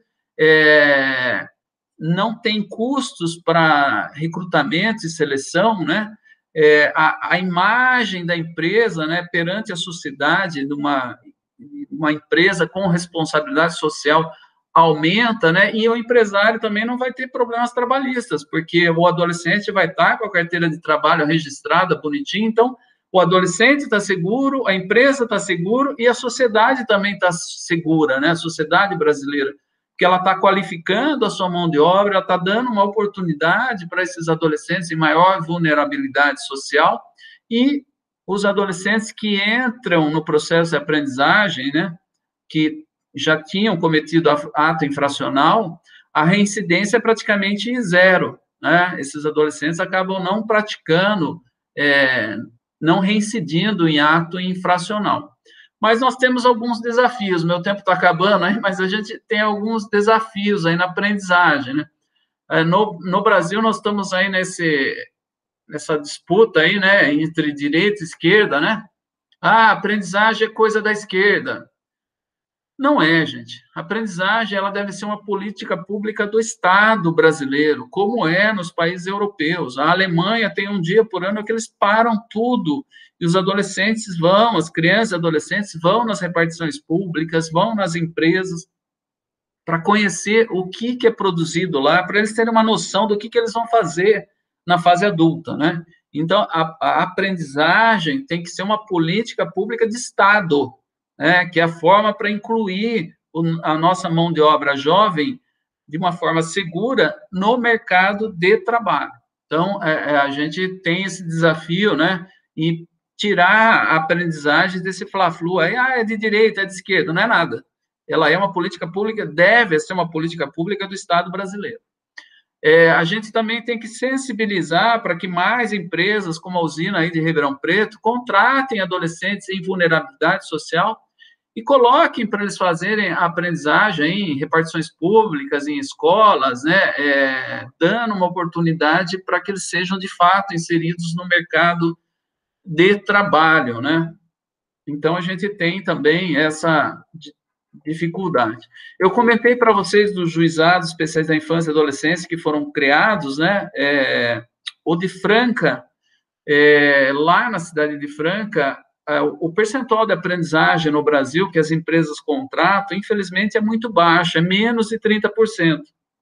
não tem custos para recrutamento e seleção, né? A imagem da empresa, né? Perante a sociedade, de uma empresa com responsabilidade social aumenta, né? E o empresário também não vai ter problemas trabalhistas, porque o adolescente vai estar com a carteira de trabalho registrada, bonitinho, então o adolescente está seguro, a empresa está segura e a sociedade também está segura, né? A sociedade brasileira, que ela está qualificando a sua mão de obra, ela está dando uma oportunidade para esses adolescentes em maior vulnerabilidade social e os adolescentes que entram no processo de aprendizagem, né? Que já tinham cometido ato infracional, a reincidência é praticamente zero, né? Esses adolescentes acabam não praticando, não reincidindo em ato infracional. Mas nós temos alguns desafios, meu tempo está acabando, hein? Mas a gente tem alguns desafios aí na aprendizagem, né? No Brasil, nós estamos aí nessa disputa aí, né, entre direita e esquerda, né? A aprendizagem é coisa da esquerda. Não é, gente. A aprendizagem ela deve ser uma política pública do Estado brasileiro, como é nos países europeus. A Alemanha tem um dia por ano que eles param tudo, e os adolescentes vão, as crianças e adolescentes vão nas repartições públicas, vão nas empresas, para conhecer o que é produzido lá, para eles terem uma noção do que eles vão fazer na fase adulta, né? Então, a aprendizagem tem que ser uma política pública de Estado, que é a forma para incluir a nossa mão de obra jovem de uma forma segura no mercado de trabalho. Então, a gente tem esse desafio, né, e tirar a aprendizagem desse fla-flu, aí, é de direita, é de esquerda, não é nada. Ela é uma política pública, deve ser uma política pública do Estado brasileiro. A gente também tem que sensibilizar para que mais empresas, como a usina aí de Ribeirão Preto, contratem adolescentes em vulnerabilidade social e coloquem para eles fazerem a aprendizagem em repartições públicas, em escolas, né, dando uma oportunidade para que eles sejam, de fato, inseridos no mercado de trabalho, né? Então, a gente tem também essa dificuldade. Eu comentei para vocês dos juizados especiais da infância e adolescência que foram criados, né? O de Franca, lá na cidade de Franca, o percentual de aprendizagem no Brasil que as empresas contratam, infelizmente, é muito baixo, é menos de 30%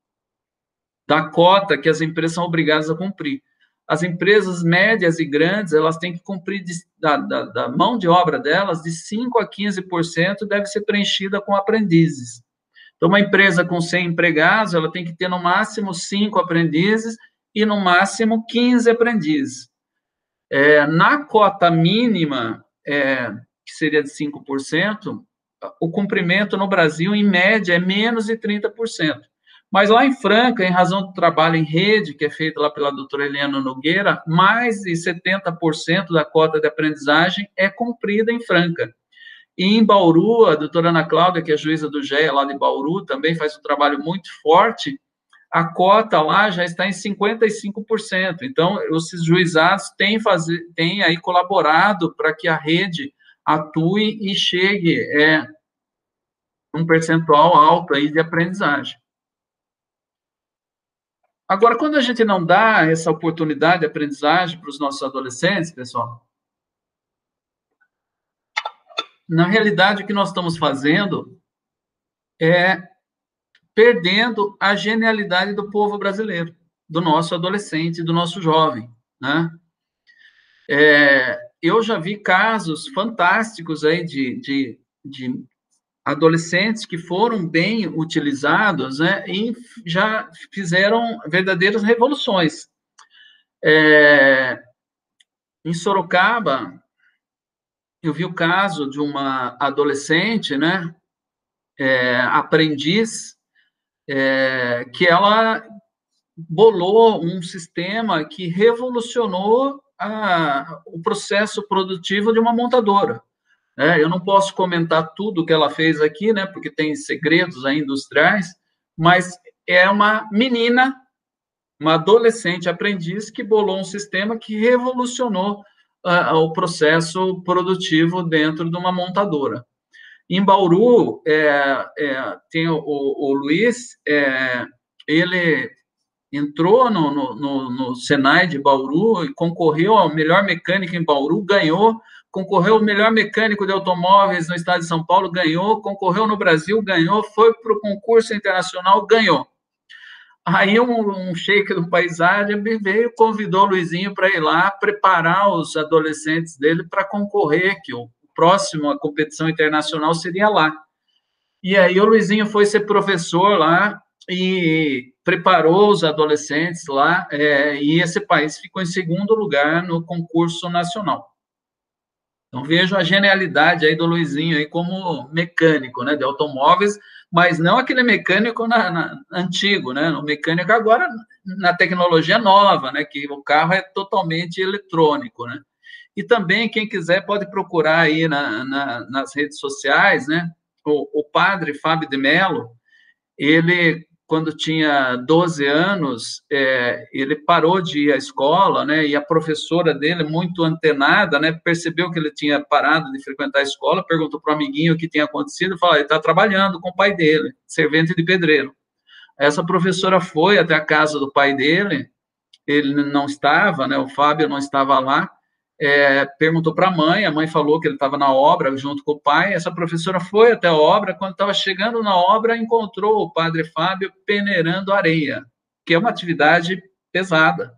da cota que as empresas são obrigadas a cumprir. As empresas médias e grandes, elas têm que cumprir da mão de obra delas, de 5% a 15% deve ser preenchida com aprendizes. Então, uma empresa com 100 empregados, ela tem que ter no máximo 5 aprendizes e no máximo 15 aprendizes. Na cota mínima, que seria de 5%, o cumprimento no Brasil, em média, é menos de 30%. Mas lá em Franca, em razão do trabalho em rede, que é feito lá pela doutora Helena Nogueira, mais de 70% da cota de aprendizagem é cumprida em Franca. E em Bauru, a doutora Ana Cláudia, que é juíza do GEA lá de Bauru, também faz um trabalho muito forte, a cota lá já está em 55%. Então, esses juizados têm aí colaborado para que a rede atue e chegue um percentual alto aí de aprendizagem. Agora, quando a gente não dá essa oportunidade de aprendizagem para os nossos adolescentes, pessoal, na realidade, o que nós estamos fazendo é perdendo a genialidade do povo brasileiro, do nosso adolescente, do nosso jovem, né? Eu já vi casos fantásticos aí de adolescentes que foram bem utilizados, né, e já fizeram verdadeiras revoluções. Em Sorocaba, eu vi o caso de uma adolescente, né, aprendiz, que ela bolou um sistema que revolucionou o processo produtivo de uma montadora. Eu não posso comentar tudo que ela fez aqui, né, porque tem segredos aí industriais, mas é uma menina, uma adolescente aprendiz que bolou um sistema que revolucionou o processo produtivo dentro de uma montadora. Em Bauru, tem o Luiz, ele entrou no Senai de Bauru e concorreu ao melhor mecânico em Bauru, ganhou, concorreu ao melhor mecânico de automóveis no estado de São Paulo, ganhou, concorreu no Brasil, ganhou, foi para o concurso internacional, ganhou. Aí um sheik do país árabe veio, convidou o Luizinho para ir lá preparar os adolescentes dele para concorrer, que o próximo, a competição internacional seria lá. E aí o Luizinho foi ser professor lá e preparou os adolescentes lá, e esse país ficou em segundo lugar no concurso nacional. Então, vejo a genialidade aí do Luizinho aí como mecânico, né, de automóveis, mas não aquele mecânico antigo, né, o mecânico agora na tecnologia nova, né, que o carro é totalmente eletrônico, né. E também, quem quiser pode procurar aí nas redes sociais, né, o padre Fábio de Mello, ele, quando tinha 12 anos, ele parou de ir à escola, né, e a professora dele, muito antenada, né, percebeu que ele tinha parado de frequentar a escola, perguntou para o amiguinho o que tinha acontecido, falou, ele está trabalhando com o pai dele, servente de pedreiro. Essa professora foi até a casa do pai dele, ele não estava, né, o Fábio não estava lá, perguntou para a mãe falou que ele estava na obra junto com o pai, essa professora foi até a obra, quando estava chegando na obra, encontrou o padre Fábio peneirando areia, que é uma atividade pesada,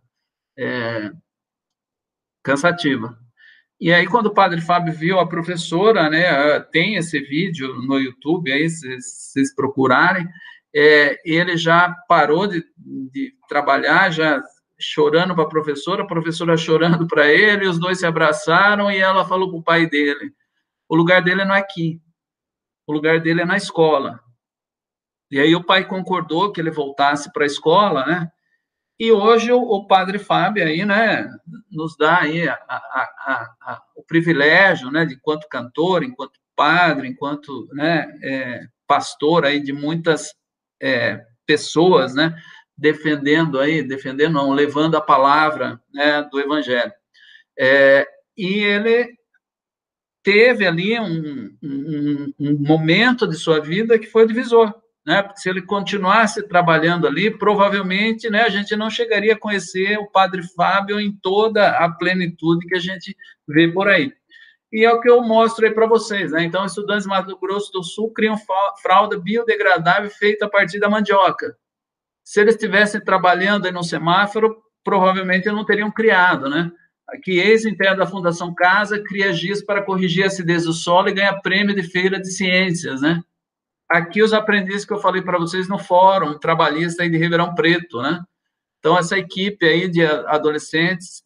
cansativa. E aí, quando o padre Fábio viu a professora, né, tem esse vídeo no YouTube, aí, se vocês procurarem, ele já parou de trabalhar, já chorando para a professora chorando para ele, os dois se abraçaram e ela falou para o pai dele, o lugar dele não é aqui, o lugar dele é na escola. E aí o pai concordou que ele voltasse para a escola, né? E hoje o padre Fábio aí, né, nos dá aí o privilégio, né, de enquanto cantor, enquanto padre, enquanto, né, pastor aí de muitas pessoas, né, levando a palavra, né, do evangelho. E ele teve ali um momento de sua vida que foi divisor, né, porque se ele continuasse trabalhando ali, provavelmente, né, a gente não chegaria a conhecer o padre Fábio em toda a plenitude que a gente vê por aí. E é o que eu mostro aí para vocês, né? Então, estudantes de Mato Grosso do Sul criam fralda biodegradável feita a partir da mandioca. Se eles estivessem trabalhando aí no semáforo, provavelmente não teriam criado, né? Aqui, ex-interno da Fundação Casa, cria giz para corrigir a acidez do solo e ganha prêmio de feira de ciências, né? Aqui, os aprendizes que eu falei para vocês no fórum trabalhista aí de Ribeirão Preto, né? Então, essa equipe aí de adolescentes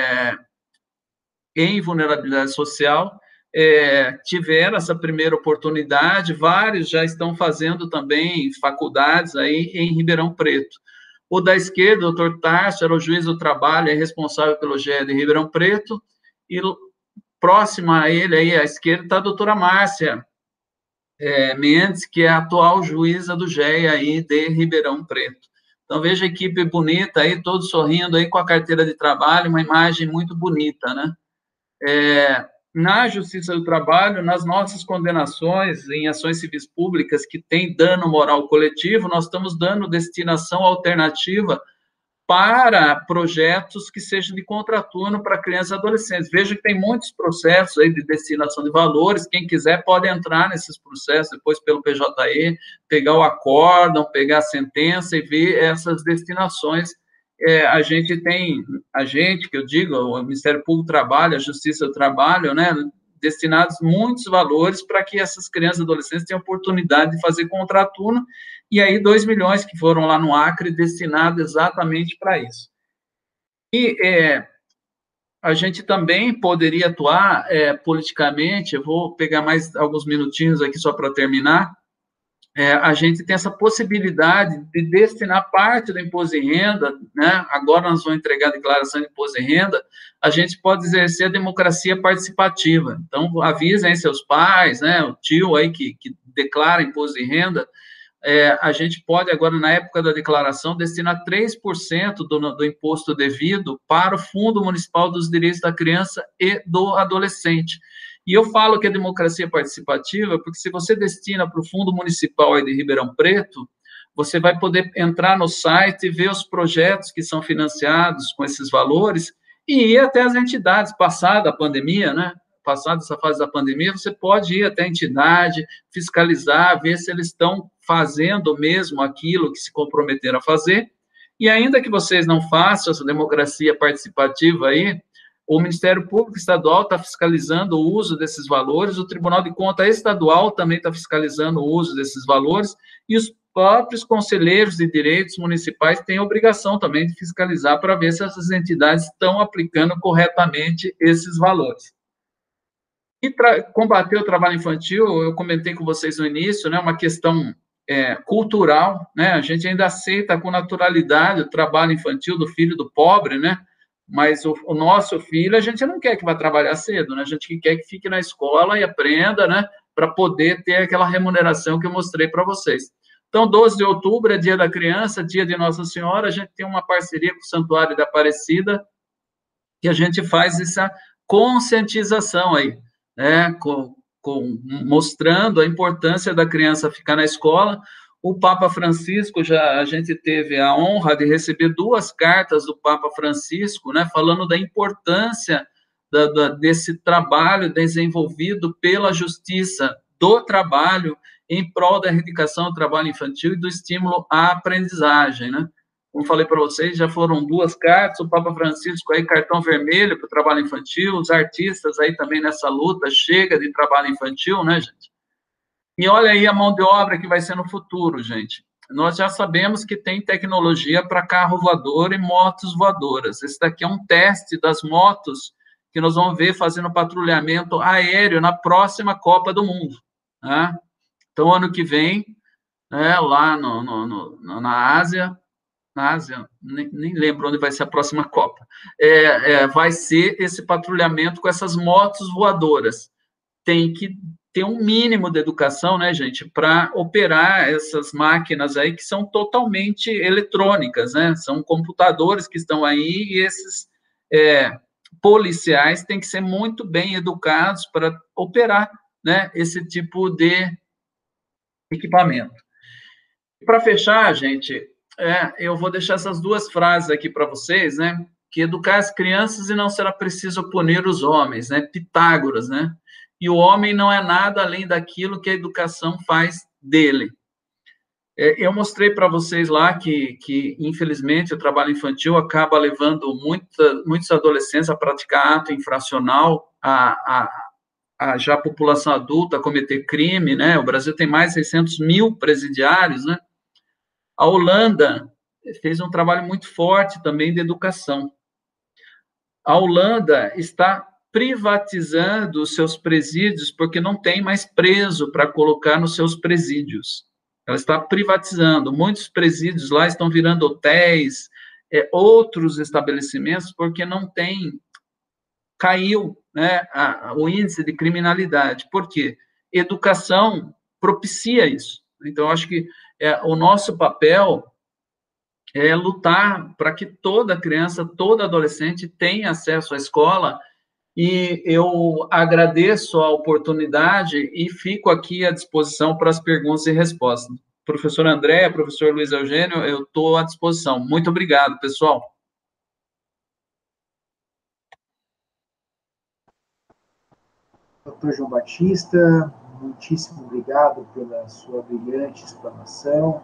em vulnerabilidade social tiveram essa primeira oportunidade, vários já estão fazendo também faculdades aí em Ribeirão Preto. O da esquerda, o doutor Tarso, era o juiz do trabalho, é responsável pelo GE de Ribeirão Preto, e próxima a ele, aí, à esquerda, está a doutora Márcia Mendes, que é a atual juíza do GE aí de Ribeirão Preto. Então, veja a equipe bonita aí, todos sorrindo aí com a carteira de trabalho, uma imagem muito bonita, né? Na Justiça do Trabalho, nas nossas condenações em ações civis públicas que têm dano moral coletivo, nós estamos dando destinação alternativa para projetos que sejam de contraturno para crianças e adolescentes. Veja que tem muitos processos aí de destinação de valores, quem quiser pode entrar nesses processos, depois pelo PJE, pegar o acórdão, pegar a sentença e ver essas destinações. Que eu digo, o Ministério Público do Trabalho, a Justiça do Trabalho, né, destinados muitos valores para que essas crianças e adolescentes tenham oportunidade de fazer contraturno, e aí 2 milhões que foram lá no Acre destinados exatamente para isso. E a gente também poderia atuar politicamente, eu vou pegar mais alguns minutinhos aqui só para terminar, a gente tem essa possibilidade de destinar parte do imposto de renda, né? Agora nós vamos entregar a declaração de imposto de renda, a gente pode exercer a democracia participativa. Então, avisem seus pais, né? O tio aí que declara imposto de renda, a gente pode agora, na época da declaração, destinar 3% do imposto devido para o Fundo Municipal dos Direitos da Criança e do Adolescente. E eu falo que é democracia participativa, porque se você destina para o Fundo Municipal aí de Ribeirão Preto, você vai poder entrar no site e ver os projetos que são financiados com esses valores e ir até as entidades, passada a pandemia, né? Passada essa fase da pandemia, você pode ir até a entidade, fiscalizar, ver se eles estão fazendo mesmo aquilo que se comprometeram a fazer. E ainda que vocês não façam essa democracia participativa aí, o Ministério Público Estadual está fiscalizando o uso desses valores, o Tribunal de Contas Estadual também está fiscalizando o uso desses valores, e os próprios conselheiros de direitos municipais têm a obrigação também de fiscalizar para ver se essas entidades estão aplicando corretamente esses valores. E combater o trabalho infantil, eu comentei com vocês no início, né, uma questão cultural, né, a gente ainda aceita com naturalidade o trabalho infantil do filho do pobre, né, mas o nosso filho, a gente não quer que vá trabalhar cedo, né? A gente quer que fique na escola e aprenda, né? Para poder ter aquela remuneração que eu mostrei para vocês. Então, 12 de outubro é dia da criança, dia de Nossa Senhora, a gente tem uma parceria com o Santuário da Aparecida, que a gente faz essa conscientização aí, né? Mostrando a importância da criança ficar na escola. O Papa Francisco, a gente teve a honra de receber 2 cartas do Papa Francisco, né, falando da importância desse trabalho desenvolvido pela Justiça do Trabalho em prol da erradicação do trabalho infantil e do estímulo à aprendizagem, né? Como falei para vocês, já foram 2 cartas, o Papa Francisco aí, cartão vermelho para o trabalho infantil, os artistas aí também nessa luta, chega de trabalho infantil, né, gente? E olha aí a mão de obra que vai ser no futuro, gente. Nós já sabemos que tem tecnologia para carro voador e motos voadoras. Esse daqui é um teste das motos que nós vamos ver fazendo patrulhamento aéreo na próxima Copa do Mundo, né? Então, ano que vem, né, lá na Ásia, nem lembro onde vai ser a próxima Copa, vai ser esse patrulhamento com essas motos voadoras. Tem que ter um mínimo de educação, né, gente, para operar essas máquinas aí que são totalmente eletrônicas, né, são computadores que estão aí e esses policiais têm que ser muito bem educados para operar, né, esse tipo de equipamento. Para fechar, gente, eu vou deixar essas 2 frases aqui para vocês, né, que educar as crianças e não será preciso punir os homens, né, Pitágoras, né, e o homem não é nada além daquilo que a educação faz dele. Eu mostrei para vocês lá que, infelizmente, o trabalho infantil acaba levando muitos adolescentes a praticar ato infracional, já a população adulta a cometer crime, né? O Brasil tem mais de 600 mil presidiários, né? A Holanda fez um trabalho muito forte também de educação. A Holanda está privatizando os seus presídios porque não tem mais preso para colocar nos seus presídios. Ela está privatizando. Muitos presídios lá estão virando hotéis, outros estabelecimentos, porque não tem... Caiu, né, o índice de criminalidade. Por quê? Educação propicia isso. Então, acho que o nosso papel é lutar para que toda criança, todo adolescente tenha acesso à escola. E eu agradeço a oportunidade e fico aqui à disposição para as perguntas e respostas. professor André, professor Luiz Eugênio, eu estou à disposição. Muito obrigado, pessoal. Dr. João Batista, muitíssimo obrigado pela sua brilhante explanação,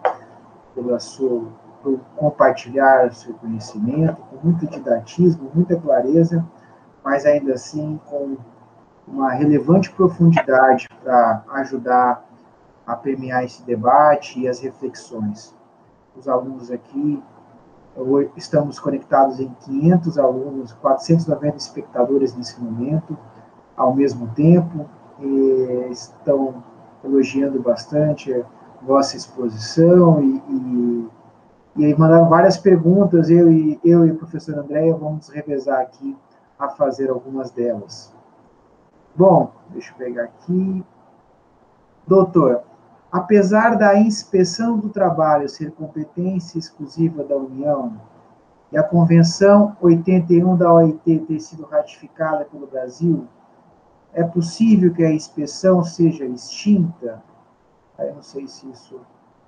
por compartilhar seu conhecimento com muito didatismo, muita clareza, mas ainda assim com uma relevante profundidade para ajudar a permear esse debate e as reflexões. Os alunos aqui, estamos conectados em 500 alunos, 490 espectadores nesse momento, ao mesmo tempo, e estão elogiando bastante a vossa exposição e aí mandaram várias perguntas, eu e o professor André vamos revezar aqui a fazer algumas delas. Bom, deixa eu pegar aqui. Doutor, apesar da inspeção do trabalho ser competência exclusiva da União e a Convenção 81 da OIT ter sido ratificada pelo Brasil, é possível que a inspeção seja extinta? Eu não sei se isso...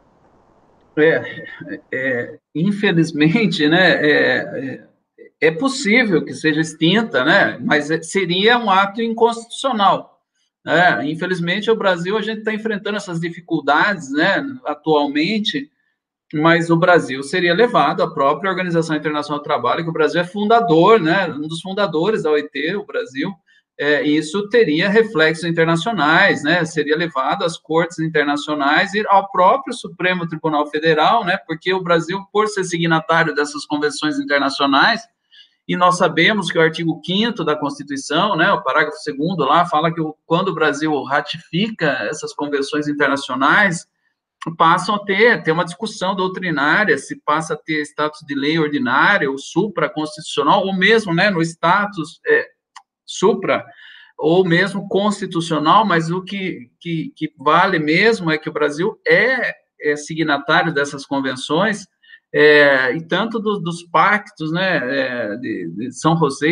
Infelizmente, né, é possível que seja extinta, né, mas seria um ato inconstitucional. Infelizmente, o Brasil, a gente está enfrentando essas dificuldades, né, atualmente, mas o Brasil seria levado à própria Organização Internacional do Trabalho, que o Brasil é fundador, né, um dos fundadores da OIT, o Brasil, isso teria reflexos internacionais, né, seria levado às cortes internacionais e ao próprio Supremo Tribunal Federal, né, porque o Brasil, por ser signatário dessas convenções internacionais, e nós sabemos que o artigo 5º da Constituição, né, o parágrafo 2º lá, fala que quando o Brasil ratifica essas convenções internacionais, passam a ter uma discussão doutrinária, se passa a ter status de lei ordinária, ou supraconstitucional, ou mesmo, né, no status supra, ou mesmo constitucional, mas o que vale mesmo é que o Brasil é signatário dessas convenções, e tanto dos pactos, né, de São José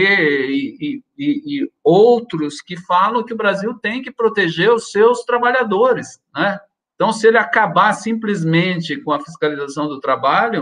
e outros que falam que o Brasil tem que proteger os seus trabalhadores, né? Então, se ele acabar simplesmente com a fiscalização do trabalho,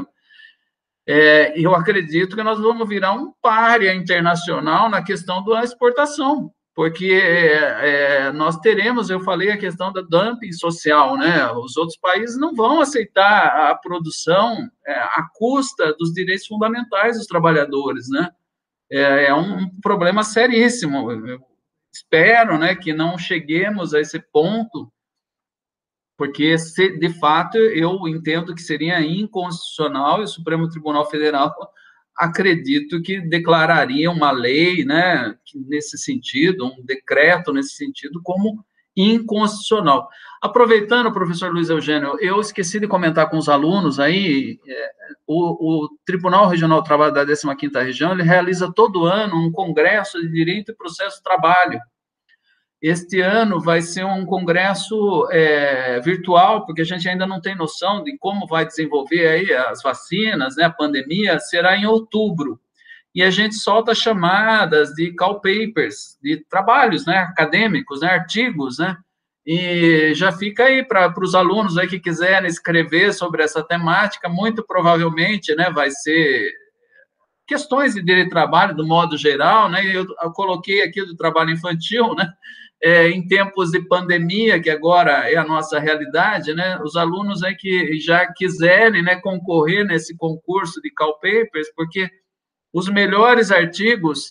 eu acredito que nós vamos virar um pária internacional na questão da exportação, porque nós teremos, eu falei, a questão da dumping social, né? Os outros países não vão aceitar a produção à custa dos direitos fundamentais dos trabalhadores, né? É um problema seríssimo. Eu espero, né, que não cheguemos a esse ponto, porque, de fato, eu entendo que seria inconstitucional e o Supremo Tribunal Federal, acredito que declararia uma lei, né, nesse sentido, um decreto nesse sentido, como inconstitucional. Aproveitando, professor Luiz Eugênio, eu esqueci de comentar com os alunos aí, o Tribunal Regional do Trabalho da 15ª Região, ele realiza todo ano um congresso de Direito e Processo do Trabalho. Este ano vai ser um congresso virtual, porque a gente ainda não tem noção de como vai desenvolver aí as vacinas, né, a pandemia, será em outubro. E a gente solta chamadas de call papers, de trabalhos, né, acadêmicos, né, artigos, né, e já fica aí para os alunos aí que quiserem escrever sobre essa temática, muito provavelmente, né, vai ser questões de direito de trabalho, do modo geral, né, eu coloquei aqui do trabalho infantil, né, em tempos de pandemia, que agora é a nossa realidade, né, os alunos aí que já quiserem, né, concorrer nesse concurso de call papers, porque os melhores artigos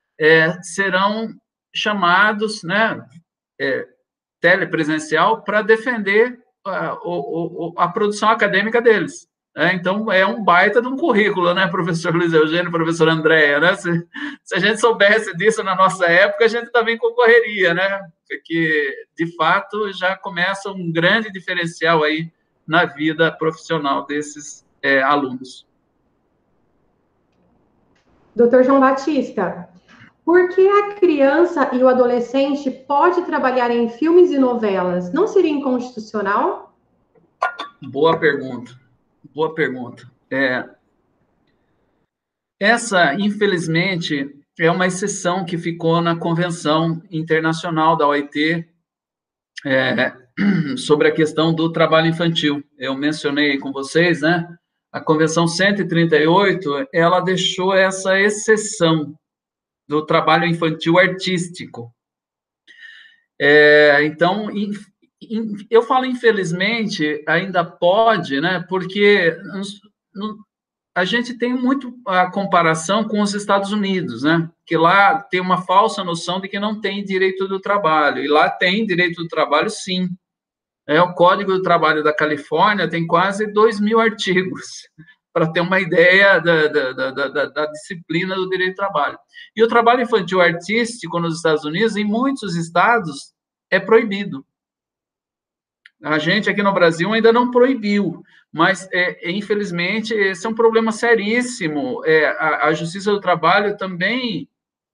serão chamados, né, telepresencial, para defender a produção acadêmica deles. Então, é um baita de um currículo, né, professor Luiz Eugênio, professor Andréa, né? Se a gente soubesse disso na nossa época, a gente também concorreria, né? Porque, de fato, já começa um grande diferencial aí na vida profissional desses alunos. Doutor João Batista, por que a criança e o adolescente pode trabalhar em filmes e novelas? Não seria inconstitucional? Boa pergunta. Boa pergunta. Essa, infelizmente, é uma exceção que ficou na Convenção Internacional da OIT, sobre a questão do trabalho infantil. Eu mencionei com vocês, né? A Convenção 138, ela deixou essa exceção do trabalho infantil artístico. Então, eu falo infelizmente, ainda pode, né? Porque a gente tem muito a comparação com os Estados Unidos, né? Que lá tem uma falsa noção de que não tem direito do trabalho, e lá tem direito do trabalho, sim. O Código do Trabalho da Califórnia tem quase 2.000 artigos, para ter uma ideia da disciplina do direito do trabalho. E o trabalho infantil artístico nos Estados Unidos, em muitos estados, é proibido. A gente aqui no Brasil ainda não proibiu, mas, infelizmente, esse é um problema seríssimo. A Justiça do Trabalho também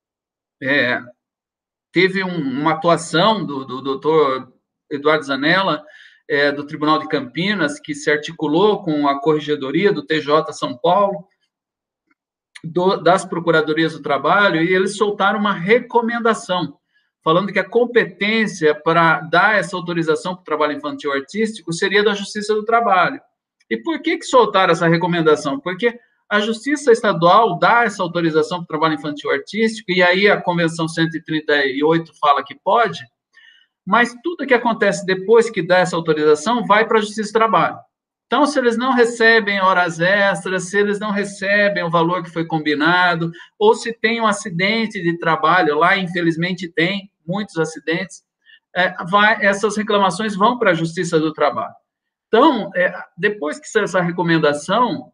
teve uma atuação do doutor Eduardo Zanella, do Tribunal de Campinas, que se articulou com a Corregedoria do TJ São Paulo, das Procuradorias do Trabalho, e eles soltaram uma recomendação, falando que a competência para dar essa autorização para o trabalho infantil artístico seria da Justiça do Trabalho. E por que soltaram essa recomendação? Porque a Justiça Estadual dá essa autorização para o trabalho infantil artístico, e aí a Convenção 138 fala que pode, mas tudo que acontece depois que dá essa autorização vai para a Justiça do Trabalho. Então, se eles não recebem horas extras, se eles não recebem o valor que foi combinado, ou se tem um acidente de trabalho lá, infelizmente tem muitos acidentes, essas reclamações vão para a Justiça do Trabalho. Então, depois que saiu essa recomendação,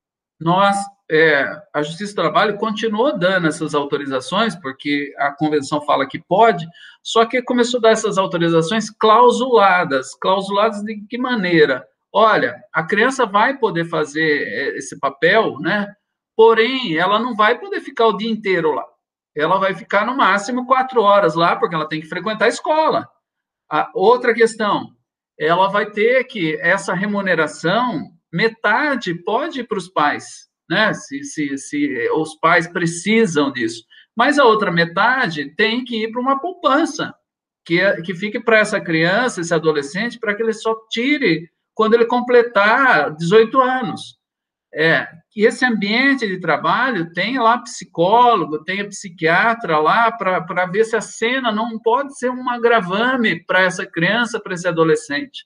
a Justiça do Trabalho continuou dando essas autorizações, porque a Convenção fala que pode, só que começou a dar essas autorizações clausuladas. Clausuladas de que maneira? Olha, a criança vai poder fazer esse papel, né? Porém, ela não vai poder ficar o dia inteiro lá. Ela vai ficar, no máximo, 4 horas lá, porque ela tem que frequentar a escola. Outra questão, ela vai ter que, essa remuneração, metade pode ir para os pais, né? Se os pais precisam disso. Mas a outra metade tem que ir para uma poupança, que fique para essa criança, esse adolescente, para que ele só tire quando ele completar 18 anos. E esse ambiente de trabalho tem lá psicólogo, tem a psiquiatra lá para ver se a cena não pode ser um agravame para essa criança, para esse adolescente.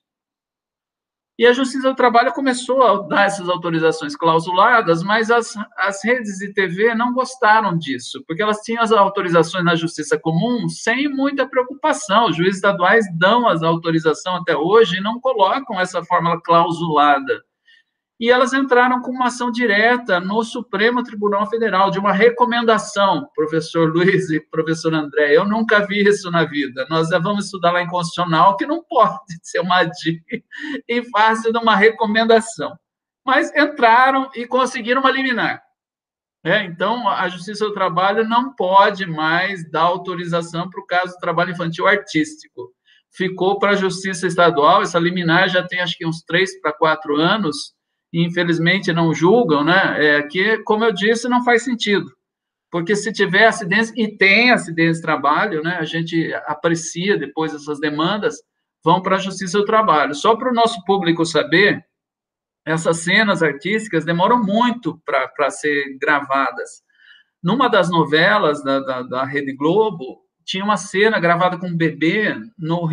E a Justiça do Trabalho começou a dar essas autorizações clausuladas, mas as redes de TV não gostaram disso, porque elas tinham as autorizações na Justiça Comum sem muita preocupação. Os juízes estaduais dão as autorizações até hoje e não colocam essa fórmula clausulada. E elas entraram com uma ação direta no Supremo Tribunal Federal, de uma recomendação, professor Luiz e professor André. Eu nunca vi isso na vida. Nós já vamos estudar lá em Constitucional, que não pode ser uma dica em face de uma recomendação. Mas entraram e conseguiram uma liminar. Então, a Justiça do Trabalho não pode mais dar autorização para o caso do trabalho infantil artístico. Ficou para a Justiça Estadual, essa liminar já tem, acho que, uns 3 para 4 anos, e infelizmente não julgam, né? Que, como eu disse, não faz sentido. Porque se tiver acidentes, e tem acidentes de trabalho, né? A gente aprecia depois essas demandas, vão para a Justiça do Trabalho. Só para o nosso público saber, essas cenas artísticas demoram muito para ser gravadas. Numa das novelas da Rede Globo, tinha uma cena gravada com um bebê no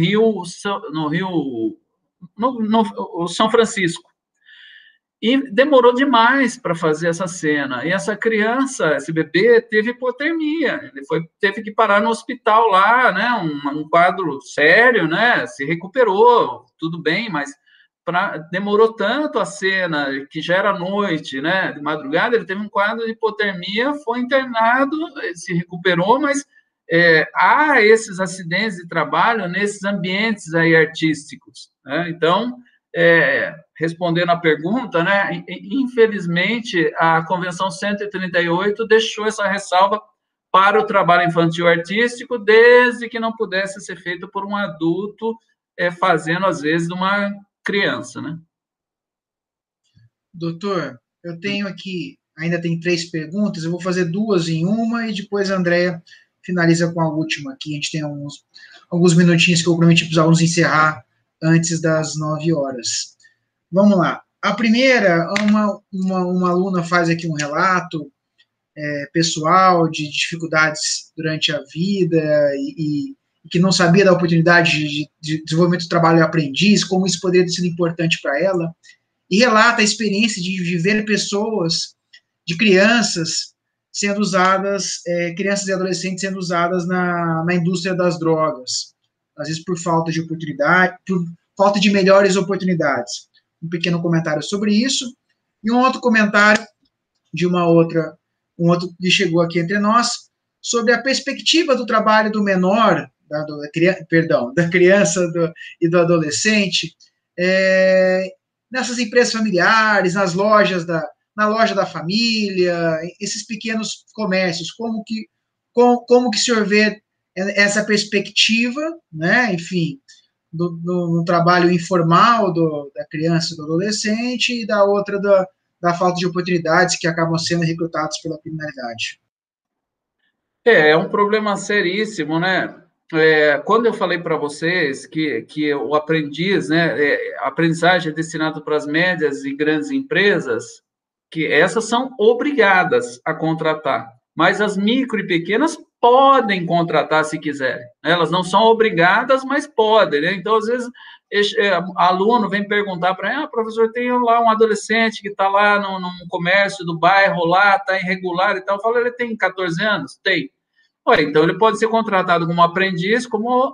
São Francisco. E demorou demais para fazer essa cena. E essa criança, esse bebê, teve hipotermia. Ele teve que parar no hospital lá, né? Um quadro sério, né? Se recuperou, tudo bem, mas demorou tanto a cena, que já era noite, né? De madrugada, ele teve um quadro de hipotermia, foi internado, se recuperou, mas há esses acidentes de trabalho nesses ambientes aí artísticos, né? Então, respondendo à pergunta, né, infelizmente, a Convenção 138 deixou essa ressalva para o trabalho infantil artístico, desde que não pudesse ser feito por um adulto, fazendo, às vezes, uma criança, né? Doutor, eu tenho aqui, ainda tem 3 perguntas, eu vou fazer 2 em uma, e depois a Andréa finaliza com a última aqui. A gente tem alguns minutinhos que eu prometi para os alunos encerrar antes das 9 horas. Vamos lá. A primeira, uma aluna faz aqui um relato pessoal de dificuldades durante a vida e que não sabia da oportunidade de desenvolvimento do trabalho aprendiz, como isso poderia ter sido importante para ela, e relata a experiência de ver pessoas, de crianças sendo usadas, crianças e adolescentes sendo usadas na indústria das drogas, às vezes por falta de oportunidade, por falta de melhores oportunidades. Um pequeno comentário sobre isso, e um outro comentário de um outro que chegou aqui entre nós, sobre a perspectiva do trabalho do menor, da criança e do adolescente, nessas empresas familiares, na loja da família, esses pequenos comércios, como que o senhor vê essa perspectiva, né, enfim, do trabalho informal da criança e do adolescente, e da outra da falta de oportunidades que acabam sendo recrutados pela criminalidade. É um problema seríssimo, né? Quando eu falei para vocês que o aprendiz, né, a aprendizagem é destinada para as médias e grandes empresas, que essas são obrigadas a contratar, mas as micro e pequenas podem contratar se quiserem. Elas não são obrigadas, mas podem, né? Então, às vezes, aluno vem perguntar para mim, professor, tem lá um adolescente que está lá num comércio do bairro, lá, está irregular e tal. Eu falo, ele tem 14 anos? Tem. Então, ele pode ser contratado como aprendiz, como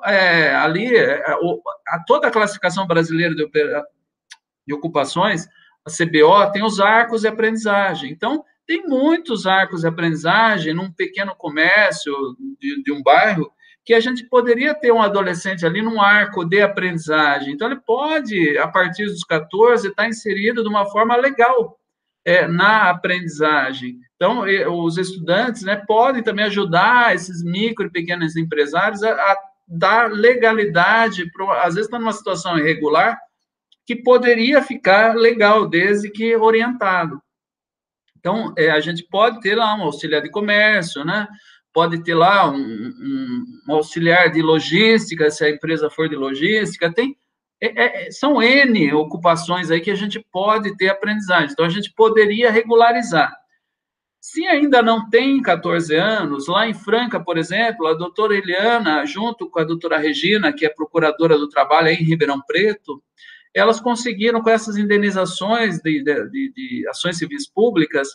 toda a classificação brasileira de ocupações, a CBO, tem os arcos de aprendizagem. Então, tem muitos arcos de aprendizagem num pequeno comércio de um bairro, que a gente poderia ter um adolescente ali num arco de aprendizagem. Então, ele pode, a partir dos 14, estar inserido de uma forma legal na aprendizagem. Então, os estudantes, né, podem também ajudar esses micro e pequenos empresários a dar legalidade, às vezes está numa situação irregular, que poderia ficar legal, desde que orientado. Então, a gente pode ter lá um auxiliar de comércio, né? Pode ter lá um auxiliar de logística, se a empresa for de logística, são N ocupações aí que a gente pode ter aprendizagem. Então, a gente poderia regularizar. Se ainda não tem 14 anos, lá em Franca, por exemplo, a doutora Eliana, junto com a doutora Regina, que é procuradora do trabalho aí em Ribeirão Preto, elas conseguiram, com essas indenizações de ações civis públicas,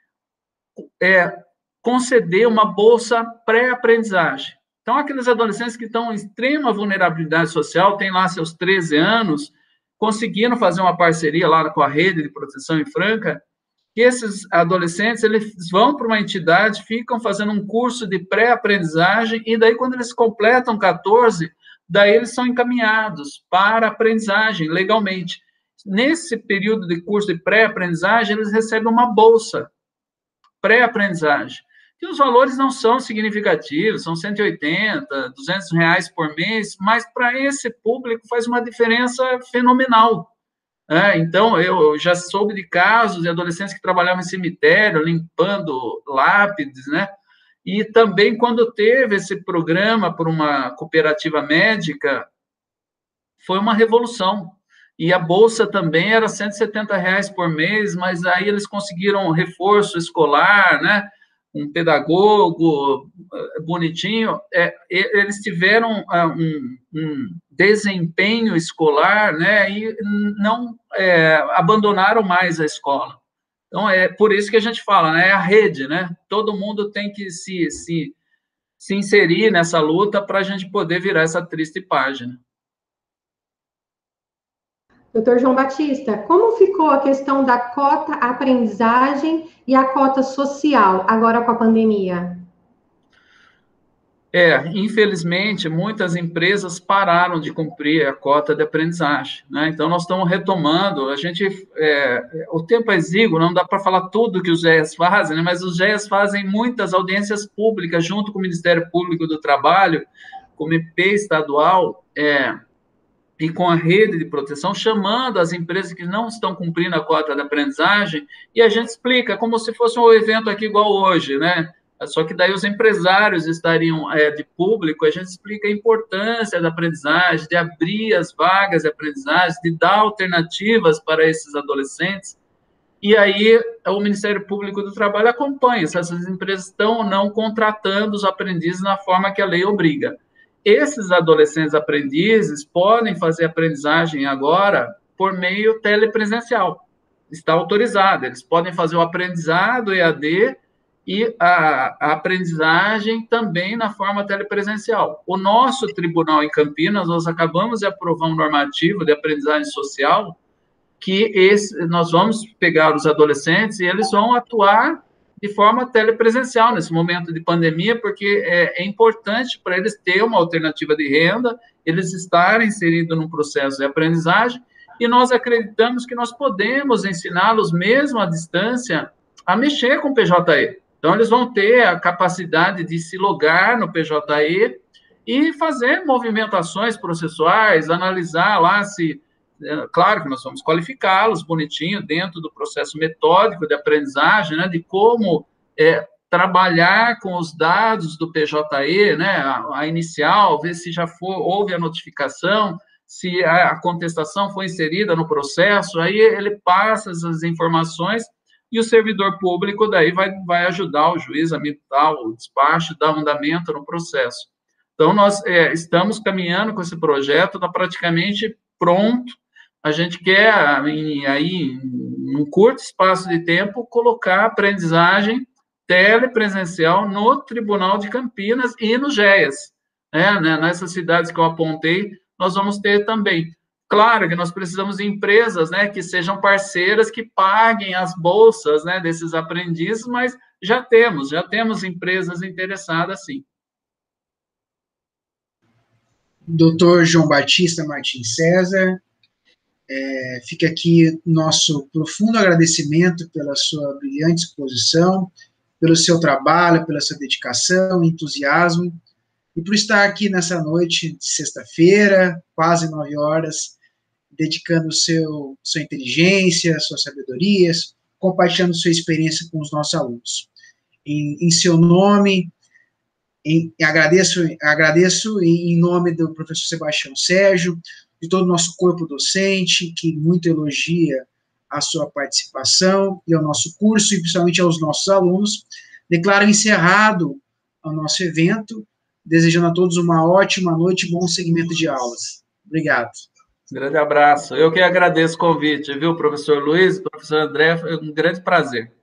conceder uma bolsa pré-aprendizagem. Então, aqueles adolescentes que estão em extrema vulnerabilidade social, têm lá seus 13 anos, conseguiram fazer uma parceria lá com a Rede de Proteção em Franca, que esses adolescentes, eles vão para uma entidade, ficam fazendo um curso de pré-aprendizagem, e daí, quando eles completam 14, daí eles são encaminhados para a aprendizagem, legalmente. Nesse período de curso de pré-aprendizagem, eles recebem uma bolsa pré-aprendizagem. E os valores não são significativos, são 180, 200 reais por mês, mas para esse público faz uma diferença fenomenal. Então, eu já soube de casos de adolescentes que trabalhavam em cemitério, limpando lápides, né? E também, quando teve esse programa por uma cooperativa médica, foi uma revolução. E a bolsa também era 170 reais por mês, mas aí eles conseguiram um reforço escolar, né? Um pedagogo bonitinho. Eles tiveram um desempenho escolar, né? E não abandonaram mais a escola. Então, é por isso que a gente fala, né? É a rede, né? Todo mundo tem que se inserir nessa luta para a gente poder virar essa triste página. Doutor João Batista, como ficou a questão da cota aprendizagem e a cota social, agora com a pandemia? Infelizmente, muitas empresas pararam de cumprir a cota de aprendizagem, né? Então, nós estamos retomando, o tempo é exíguo, não dá para falar tudo que os GEAs fazem, né? Mas os GEAs fazem muitas audiências públicas junto com o Ministério Público do Trabalho, com o MP estadual, e com a rede de proteção, chamando as empresas que não estão cumprindo a cota de aprendizagem, e a gente explica, como se fosse um evento aqui igual hoje, né? Só que daí os empresários estariam de público, a gente explica a importância da aprendizagem, de abrir as vagas de aprendizagem, de dar alternativas para esses adolescentes. E aí o Ministério Público do Trabalho acompanha se essas empresas estão ou não contratando os aprendizes na forma que a lei obriga. Esses adolescentes aprendizes podem fazer aprendizagem agora por meio telepresencial. Está autorizado. Eles podem fazer o aprendizado EAD e a aprendizagem também na forma telepresencial. O nosso tribunal em Campinas, nós acabamos de aprovar um normativo de aprendizagem social que nós vamos pegar os adolescentes e eles vão atuar de forma telepresencial nesse momento de pandemia, porque é importante para eles ter uma alternativa de renda, eles estarem inseridos num processo de aprendizagem, e nós acreditamos que nós podemos ensiná-los, mesmo à distância, a mexer com o PJE. Então, eles vão ter a capacidade de se logar no PJE e fazer movimentações processuais, analisar lá se... Claro que nós vamos qualificá-los bonitinho dentro do processo metódico de aprendizagem, né, de como trabalhar com os dados do PJE, né, a inicial, ver se já houve a notificação, se a contestação foi inserida no processo, aí ele passa essas informações e o servidor público daí vai ajudar o juiz a mitar o despacho, dar um andamento no processo. Então, nós estamos caminhando com esse projeto, está praticamente pronto. A gente quer, aí, em um curto espaço de tempo, colocar a aprendizagem telepresencial no Tribunal de Campinas e no GEAS. Nessas cidades que eu apontei, nós vamos ter também. Claro que nós precisamos de empresas, né, que sejam parceiras, que paguem as bolsas, né, desses aprendizes, mas já temos empresas interessadas, sim. Dr. João Batista Martins César, fica aqui nosso profundo agradecimento pela sua brilhante exposição, pelo seu trabalho, pela sua dedicação, entusiasmo, e por estar aqui nessa noite de sexta-feira, quase 9 horas, dedicando sua inteligência, suas sabedorias, compartilhando sua experiência com os nossos alunos. Em seu nome, agradeço em nome do professor Sebastião Sérgio, de todo o nosso corpo docente, que muito elogia a sua participação e ao nosso curso, e principalmente aos nossos alunos. Declaro encerrado o nosso evento, desejando a todos uma ótima noite e bom segmento de aulas. Obrigado. Um grande abraço. Eu que agradeço o convite, viu, professor Luiz, professor André, foi um grande prazer.